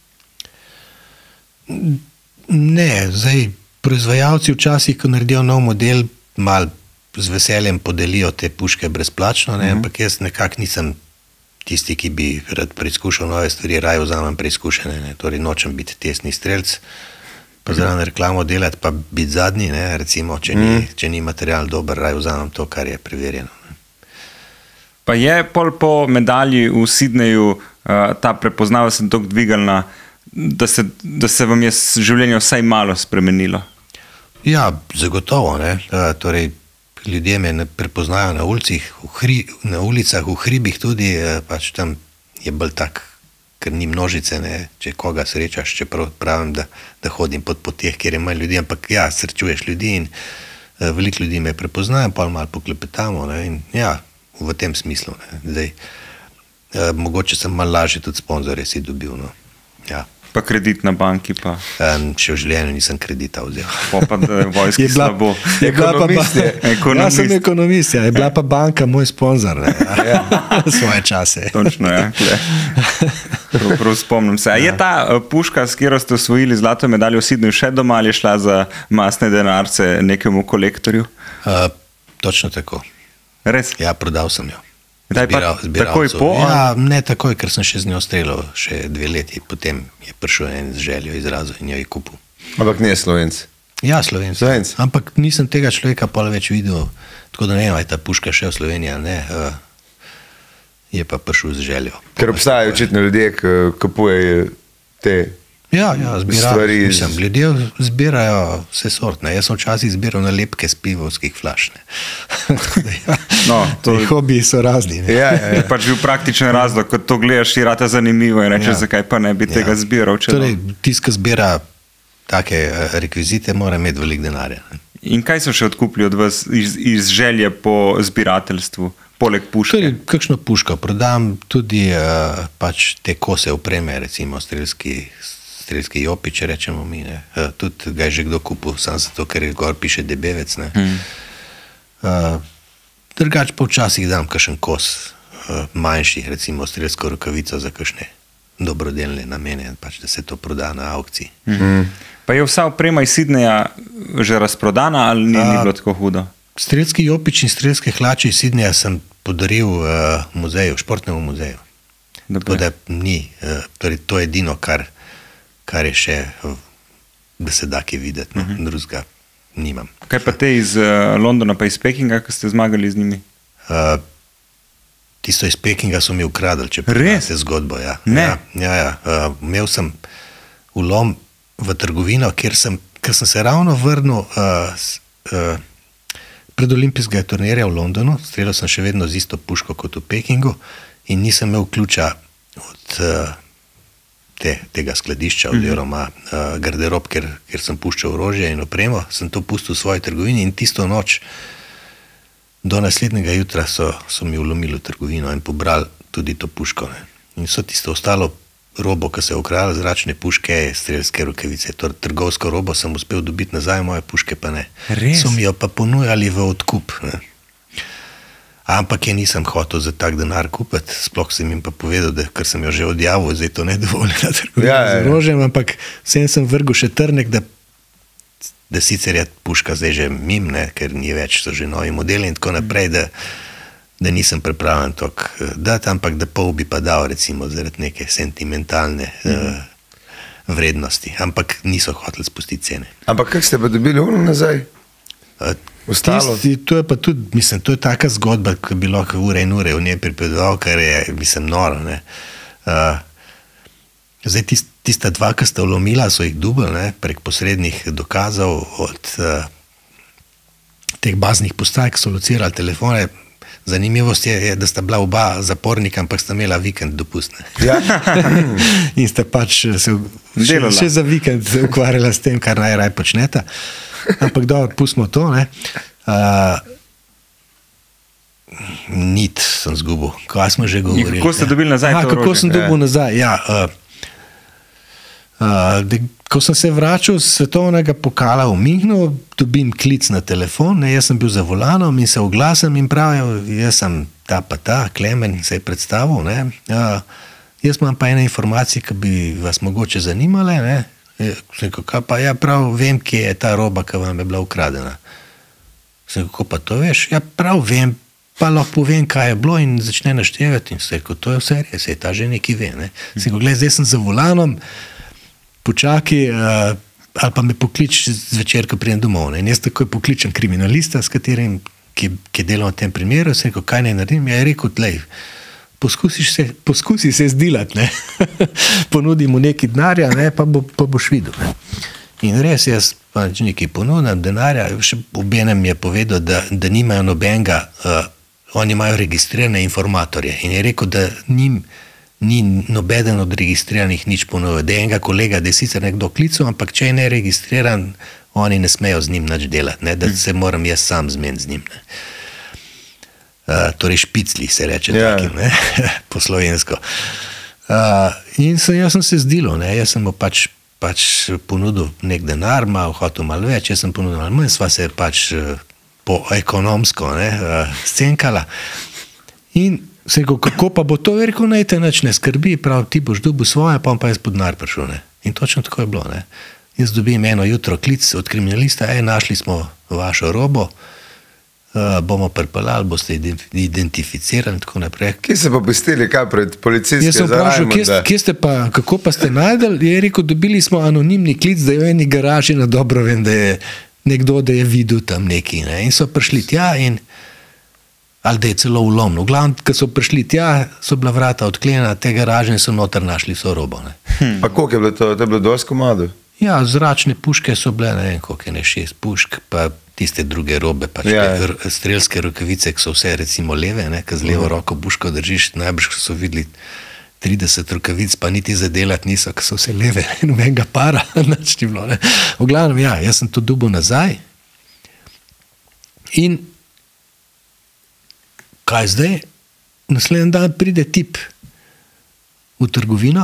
[SPEAKER 3] Ne, zdaj proizvajalci včasih, ko naredijo nov model, malo z veseljem podelijo te puške brezplačno, ne, ampak jaz nekako nisem tisti, ki bi rad preizkušal nove stvari, raje vzamem preizkušene, ne, torej nočem biti tesni strelc, pa zraven reklamo delati, pa biti zadnji, ne, recimo, če ni material dober, raje vzamem to, kar je preverjeno. Ne.
[SPEAKER 1] Pa je pol po medalji v Sydneyju ta prepoznava se tako dvigalna, da se vam je življenje vsaj malo spremenilo?
[SPEAKER 3] Ja, zagotovo, ne, torej ljudje me ne prepoznajo na ulicah, v hribih tudi, pač tam je bolj tak, ker ni množice, ne, če koga srečaš, čeprav pravim, da hodim pod poteh, kjer je manj ljudi, ampak ja, srečuješ ljudi in veliko ljudi me prepoznajo, pa malo poklepetamo, ne, in ja, v tem smislu. Ne. Zdaj, mogoče sem malo lažje tudi sponzorje si dobil. No. Ja.
[SPEAKER 1] Pa kredit na banki pa.
[SPEAKER 3] Še v življenju nisem kredita vzel.
[SPEAKER 1] Pa da je vojski slabo.
[SPEAKER 3] Ekonomist. Ja, sem ekonomist, ja. Je bila pa banka moj sponzor, ne. Ja. Svoje čase.
[SPEAKER 1] Točno, ja. Prav spomnim se. A je ta puška, s katero ste osvojili zlato medaljo v Sydneyju, še doma ali je šla za masne denarce nekemu kolektorju?
[SPEAKER 3] Točno tako.
[SPEAKER 1] Res?
[SPEAKER 3] Ja, prodal sem jo.
[SPEAKER 1] Takoj po?
[SPEAKER 3] Ja, ne takoj, ker sem še z njo streljal še 2 leti, potem je prišel en z željo izrazil in jo je kupil.
[SPEAKER 4] Ampak ne je Slovenc?
[SPEAKER 3] Ja, Slovenc. Ampak nisem tega človeka pol več videl, tako da ne vem, je ta puška še v Sloveniji, ne, je pa prišel z željo.
[SPEAKER 4] Ker obstajajo očitno ljudje, ki kupujejo te stvari.
[SPEAKER 3] Ljudje zbirajo vse sortne. Jaz sem včasih zbiral nalepke z pivovskih flaš. Hobiji so razni.
[SPEAKER 4] Ja.
[SPEAKER 1] Je pač bil praktičen razlog, ko to gledaš, ti rata zanimivo in rečeš, zakaj pa ne bi tega zbiral.
[SPEAKER 3] Torej, tist, ki zbira take rekvizite, mora imeti veliko denarja.
[SPEAKER 1] In kaj so še odkupili od vas iz želje po zbirateljstvu, poleg puške?
[SPEAKER 3] Torej, kakšno puško prodam, tudi pač te kose opreme, recimo strelski jopič, rečemo mi. Ne. Tudi ga je že kdo kupil, sam zato, ker je gor piše Debevec. Drugač pa včasih dam kakšen kos manjši, recimo strelsko rokavico za kakšne dobrodelne namene, pač, da se to proda na aukciji.
[SPEAKER 1] Pa je vsa oprema iz Sydneyja že razprodana ali ni bilo tako hudo?
[SPEAKER 3] Strelski jopič in strelske hlače iz Sydneyja sem podaril muzeju, športnemu muzeju. Tako da ni, torej to je edino, kar je še, da se da kaj videti, drugega nimam.
[SPEAKER 1] Kaj pa te iz Londona pa iz Pekinga, ko ste zmagali z njimi?
[SPEAKER 3] Tisto iz Pekinga so mi ukradli, če poznate zgodbo. Ja.
[SPEAKER 1] Ne?
[SPEAKER 3] Ja. Imel sem vlom v trgovino, ker sem se ravno vrnil pred olimpijskega turnirja v Londonu, streljal sem še vedno z isto puško kot v Pekingu in nisem imel ključa od tega skladišča oziroma garderob, ker sem puščal orožje in opremo, sem to pustil v svoji trgovini in tisto noč do naslednjega jutra so mi vlomili v trgovino in pobrali tudi to puško. Ne. In so tisto ostalo robo, ki se je ukradlo, zračne puške, strelske rokavice, trgovsko robo sem uspel dobiti nazaj, moje puške pa ne.
[SPEAKER 1] Res?
[SPEAKER 3] So mi jo pa ponujali v odkup. Ne. Ampak je nisem hotel za tak denar kupiti, sploh sem jim pa povedal, ker sem jo že odjavil, zdaj to ne dovoljena trgovina z orožjem, ampak vsem sem vrgel še trnek, da sicer je puška zdaj že mim, ne, ker ni več, so že novi modeli in tako naprej, da nisem pripravljen toliko dati, ampak da pol bi pa dal recimo zaradi neke sentimentalne vrednosti, ampak niso hoteli spustiti cene.
[SPEAKER 4] Ampak kak ste pa dobili ono nazaj?
[SPEAKER 3] To je pa tudi, mislim, to je taka zgodba, ki bi lahko ure in ure v njej pripedoval, kar je, mislim, noro. Ne. Zdaj, tista dva, ki sta vlomila, so jih dubili, ne, prek posrednih dokazov od teh baznih postaj, ki so locirali telefone. Zanimivost je, da sta bila oba zapornika, ampak sta imela vikend dopust.
[SPEAKER 4] Ja.
[SPEAKER 3] In sta pač se še za vikend ukvarjala s tem, kar najraj počneta. Ampak dobro, pustimo to, ne. Nit sem zgubil. Kaj smo že govorili?
[SPEAKER 1] Kako ste dobili nazaj to orožje?
[SPEAKER 3] Kako sem dobil nazaj, ja. Ko sem se vračal z svetovnega pokala v Münchnu, dobim klic na telefon, ne, jaz sem bil za volanom in se oglasim in pravijo, jaz sem ta pa ta, Klemen se je predstavil, ne. Jaz imam pa ene informacije, ki bi vas mogoče zanimale, ne. Kaj pa ja prav vem, kje je ta roba, ki vam je bila ukradena. Kako pa to veš? Ja prav vem, pa lahko povem, kaj je bilo in začne naštevati in to je vse res, ta že nekaj ve. Ne? Gled, zdaj sem za volanom, počaki ali pa me poklič zvečer, ko pridem domov. Ne? In jaz takoj pokličem kriminalista, s katerim, ki je delal v tem primeru, sem rekel, kaj naj naredim, ja je rekel, tlej, poskusi se zdilati, ne. Ponudi mu nekaj denarja, ne, pa boš videl. Ne. In res, jaz pač nekaj ponudim denarja, še obenem je povedal, da nimajo nobenega, oni imajo registrirane informatorje in je rekel, da njim ni nobeden od registriranih nič ponudil, da je enega kolega, da je sicer nekdo klical, ampak če je neregistriran, oni ne smejo z njim nič delati, ne, da se moram jaz sam zmeniti z njim. Ne. torej špicli se reče takim, ne? Po slovensko. In jaz sem se zdelo, ne? Jaz sem mu pač ponudil nek denar, hotel malo več, jaz sem ponudil malo manj, sva se pač po ekonomsko scenkala. In sem rekel, kako pa bo to, rekel, naj te nič ne skrbi, prav, ti boš dobil svoje, pa jaz po denar prišel, ne. In točno tako je bilo, ne. Jaz dobim eno jutro klic od kriminalista, našli smo vašo robo, bomo pripeljali, boste identificirali in tako naprej.
[SPEAKER 4] Kje se pa pustili, kaj pred policijske
[SPEAKER 3] za Rajmonda? Kje ste pa, kako pa ste najdeli? Je rekel, dobili smo anonimni klic, da je v eni garaži, na dobro vem, da je nekdo, da je videl tam neki, ne. In so prišli tja in ali da je celo ulomno. V glavnem, ko so prišli tja, so bila vrata odklenjena, te garaže in so noter našli vso robo. Ne.
[SPEAKER 4] Pa koliko je bilo to? To je bilo dosti komadov?
[SPEAKER 3] Ja, zračne puške so bile, ne vem, koliko je, ne, 6 pušk, pa tiste druge robe, pač strelske rokavice, ki so vse recimo leve, ne, ki z levo roko puško držiš, najbrž so videli 30 rokavic, pa niti zadelati niso, ki so vse leve, nobenega para, nič ni bilo. Ne. V glavnem, ja, jaz sem to dobil nazaj in kaj zdaj? Naslednji dan pride tip v trgovino,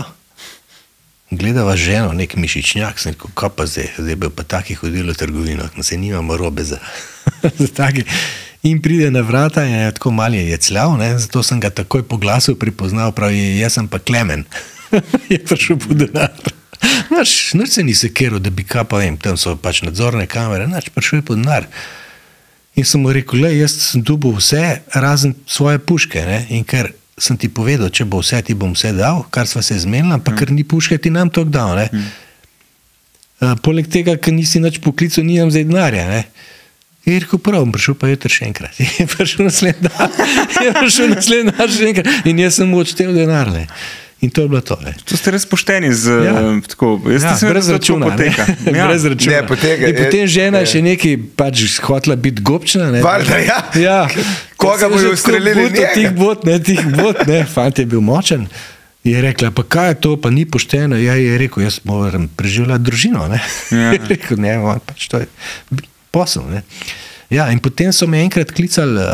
[SPEAKER 3] gleda vas ženo, nek mišičnjak, sem rekel, kaj pa zdaj bi pa taki hodili v trgovino, se nimamo robe za taki. In pride na vrata in je tako malo je jecljal, ne, zato sem ga takoj po glasu pripoznal, pravi, jaz sem pa Klemen. Je prišel po denar. Nič se ni sekiral, da bi kaj pa vem, tam so pač nadzorne kamere, nič, prišel je po denar. In sem mu rekel, jaz sem dobil vse, razen svoje puške, ne, in ker sem ti povedal, če bo vse, ti bom vse dal, kar sva se zmenila, pa ker ni puške, ti nam to dal, ne. Poleg tega, ker nisi nič poklical, nimam zdaj denarja, ne. Je rekel, prav, bom prišel pa jutri še enkrat. Je prišel naslednji dan še enkrat in jaz sem mu odštel denar, ne. In to je bilo to.
[SPEAKER 1] To ste res pošteni tako,
[SPEAKER 3] brez računa. Brez računa. In potem žena še nekaj pač hotela biti gobčna.
[SPEAKER 4] Valjda, ja. Koga bojo ustrelili njega?
[SPEAKER 3] Tih bot, fant je bil močen. Je rekla, pa kaj je to, pa ni pošteno. Ja, je rekel, jaz moram preživljati družino, ne. Je rekel, ne, pač to je posel, ne. Ja, in potem so me enkrat klicali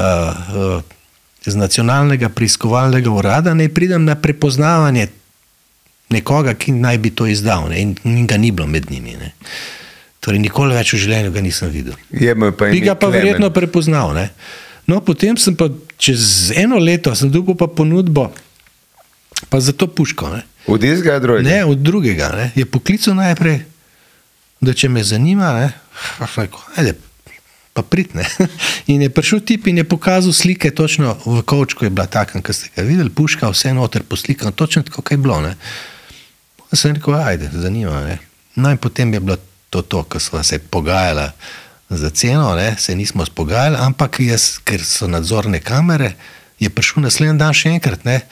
[SPEAKER 3] z nacionalnega preiskovalnega urada, naj pridem na prepoznavanje nekoga, ki naj bi to izdal, ne, in ga ni bilo med njimi, ne. Torej, nikoli več v življenju ga nisem videl. Bi ga pa verjetno prepoznal, ne. No, potem sem pa čez 1 leto sem dobil pa ponudbo pa za to puško, ne.
[SPEAKER 4] Od istega ali drugega?
[SPEAKER 3] Ne, od drugega, ne. Je poklical najprej, da če me zanima, ne, ajde, pa prid, ne. In je prišel tip in je pokazal slike, točno v kovčku je bila takem, ki ste ga videli, puška, vse noter poslikano, točno tako, kaj je bilo, ne. Sem rekel, ajde, zanima, ne. No in potem je bilo to, ko sva se pogajala za ceno, ne, se nismo spogajali, ampak jaz, ker so nadzorne kamere, je prišel naslednji dan še enkrat, ne.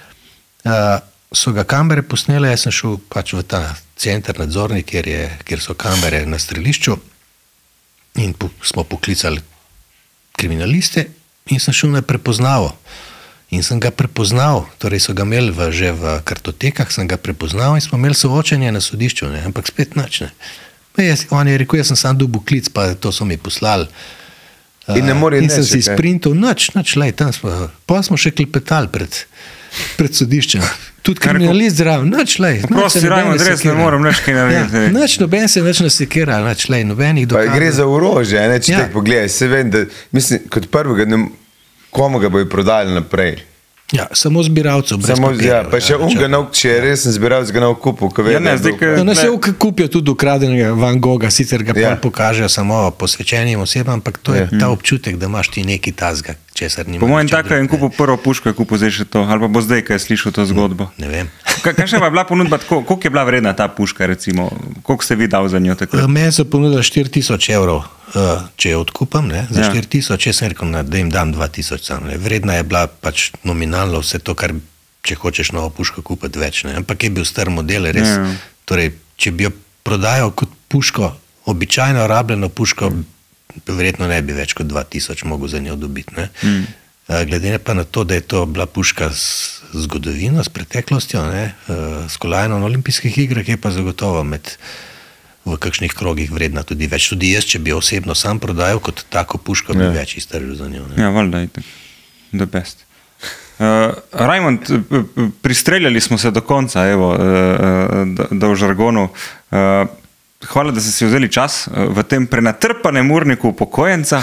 [SPEAKER 3] So ga kamere posnele, jaz sem šel pač v ta center nadzorni, kjer so kamere na strelišču, in smo poklicali kriminaliste in sem šel na prepoznavo. In sem ga prepoznal, torej so ga imeli že v kartotekah, sem ga prepoznal in smo imeli soočenje na sodišču, ne, ampak spet nič, ne. On je rekel, jaz sem sam dobil klic, pa to so mi poslali. In sem si sprintal, nič, lej, tam smo, pa smo še klepetali pred sodiščem. Tudi kriminalist zraven, nič, lej.
[SPEAKER 1] Prosti, Rajmond, res ne moram nič kaj narediti.
[SPEAKER 3] Nič, noben se nič nasekira, nič, lej, nobenih dokazov.
[SPEAKER 4] Pa gre za orožje, ne, če tako pogledaj, se vem, da, mislim, kot prvega, komu ga bojo prodali naprej.
[SPEAKER 3] Ja, samo zbiralcev, brez papirjev.
[SPEAKER 4] Pa še če je resen zbiralc, ga ne okupil.
[SPEAKER 3] Se kupijo tudi ukradenega Van Gogha, sicer ga pol pokažejo samo posvečenim osebam, ampak to je ta občutek, da imaš ti neki tazga, česar nima.
[SPEAKER 1] Po mojem tako je en kupil prvo puško, je kupil zdaj še to, ali pa bo zdaj, ko je slišal to zgodbo.
[SPEAKER 3] Ne vem.
[SPEAKER 1] Kaj še pa je bila ponudba, koliko je bila vredna ta puška, recimo, koliko ste vi dal za njo takrat?
[SPEAKER 3] Meni so ponudili 4.000 evrov, če jo odkupam, ne, za 4.000, če sem rekel, da jim dam 2.000 sam, ne. Vredna je bila pač nominalno vse to, kar, če hočeš novo puško kupiti več, ne, ampak je bil star model, res, torej, če bi jo prodajal kot puško, običajno rabljeno puško, verjetno ne bi več kot 2.000 mogel za njo dobiti, ne. Glede pa na to, da je to bila puška z zgodovino, s preteklostjo, ne, s kolajno na olimpijskih igrah, je pa zagotovo v kakšnih krogih vredna tudi več. Tudi jaz, če bi osebno sam prodajal kot tako puško, bi več iztržil za njo.
[SPEAKER 1] Ja, valjda, itak. The best. Raimond, pristreljali smo se do konca, evo, da v žargonu. Hvala, da ste si vzeli čas v tem prenatrpanem urniku upokojenca.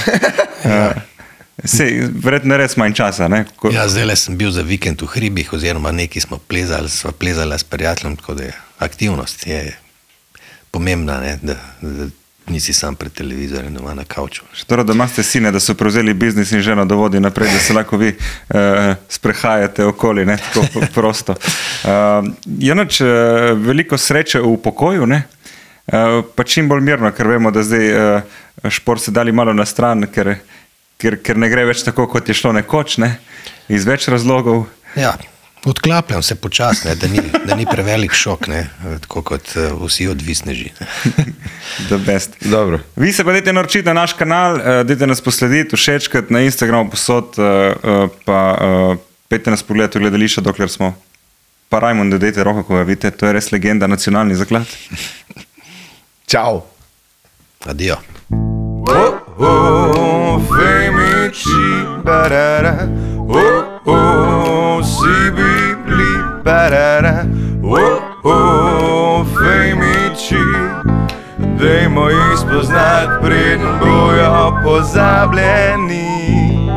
[SPEAKER 1] Sej, verjetno res manj časa, ne?
[SPEAKER 3] Ja, zdaj sem bil za vikend v hribih, oziroma neki smo plezali s prijateljem, tako da je aktivnost je pomembna, ne? Da nisi sam pred televizorjem doma na kavču.
[SPEAKER 1] Štoro, da imate sine, da so prevzeli biznis in ženo dovodi naprej, da se lahko vi sprehajate okoli, ne? Tako prosto. Janoč, veliko sreče v pokoju, ne? Pa čim bolj mirno, ker vemo, da zdaj šport se dali malo na stran, ker ne gre več tako, kot je šlo nekoč, ne? Iz več razlogov.
[SPEAKER 3] Ja, odklapljam se počasno, da ni prevelik šok, ne? Tako kot vsi odvisneži.
[SPEAKER 1] The best.
[SPEAKER 4] Dobro.
[SPEAKER 1] Vi se pa dajte naročiti na naš kanal, dajte nas poslediti, všečkati na Instagramu posod, pa pejte nas pogledati v gledališče, dokler smo. Pa Raimondu dajte roko, ko ga vidite, to je res legenda, nacionalni zaklad.
[SPEAKER 4] Ciao.
[SPEAKER 3] Adio.
[SPEAKER 4] Femici, barara, si bibli, barara, femici, dajmo jih spoznati, preden bojo pozabljeni.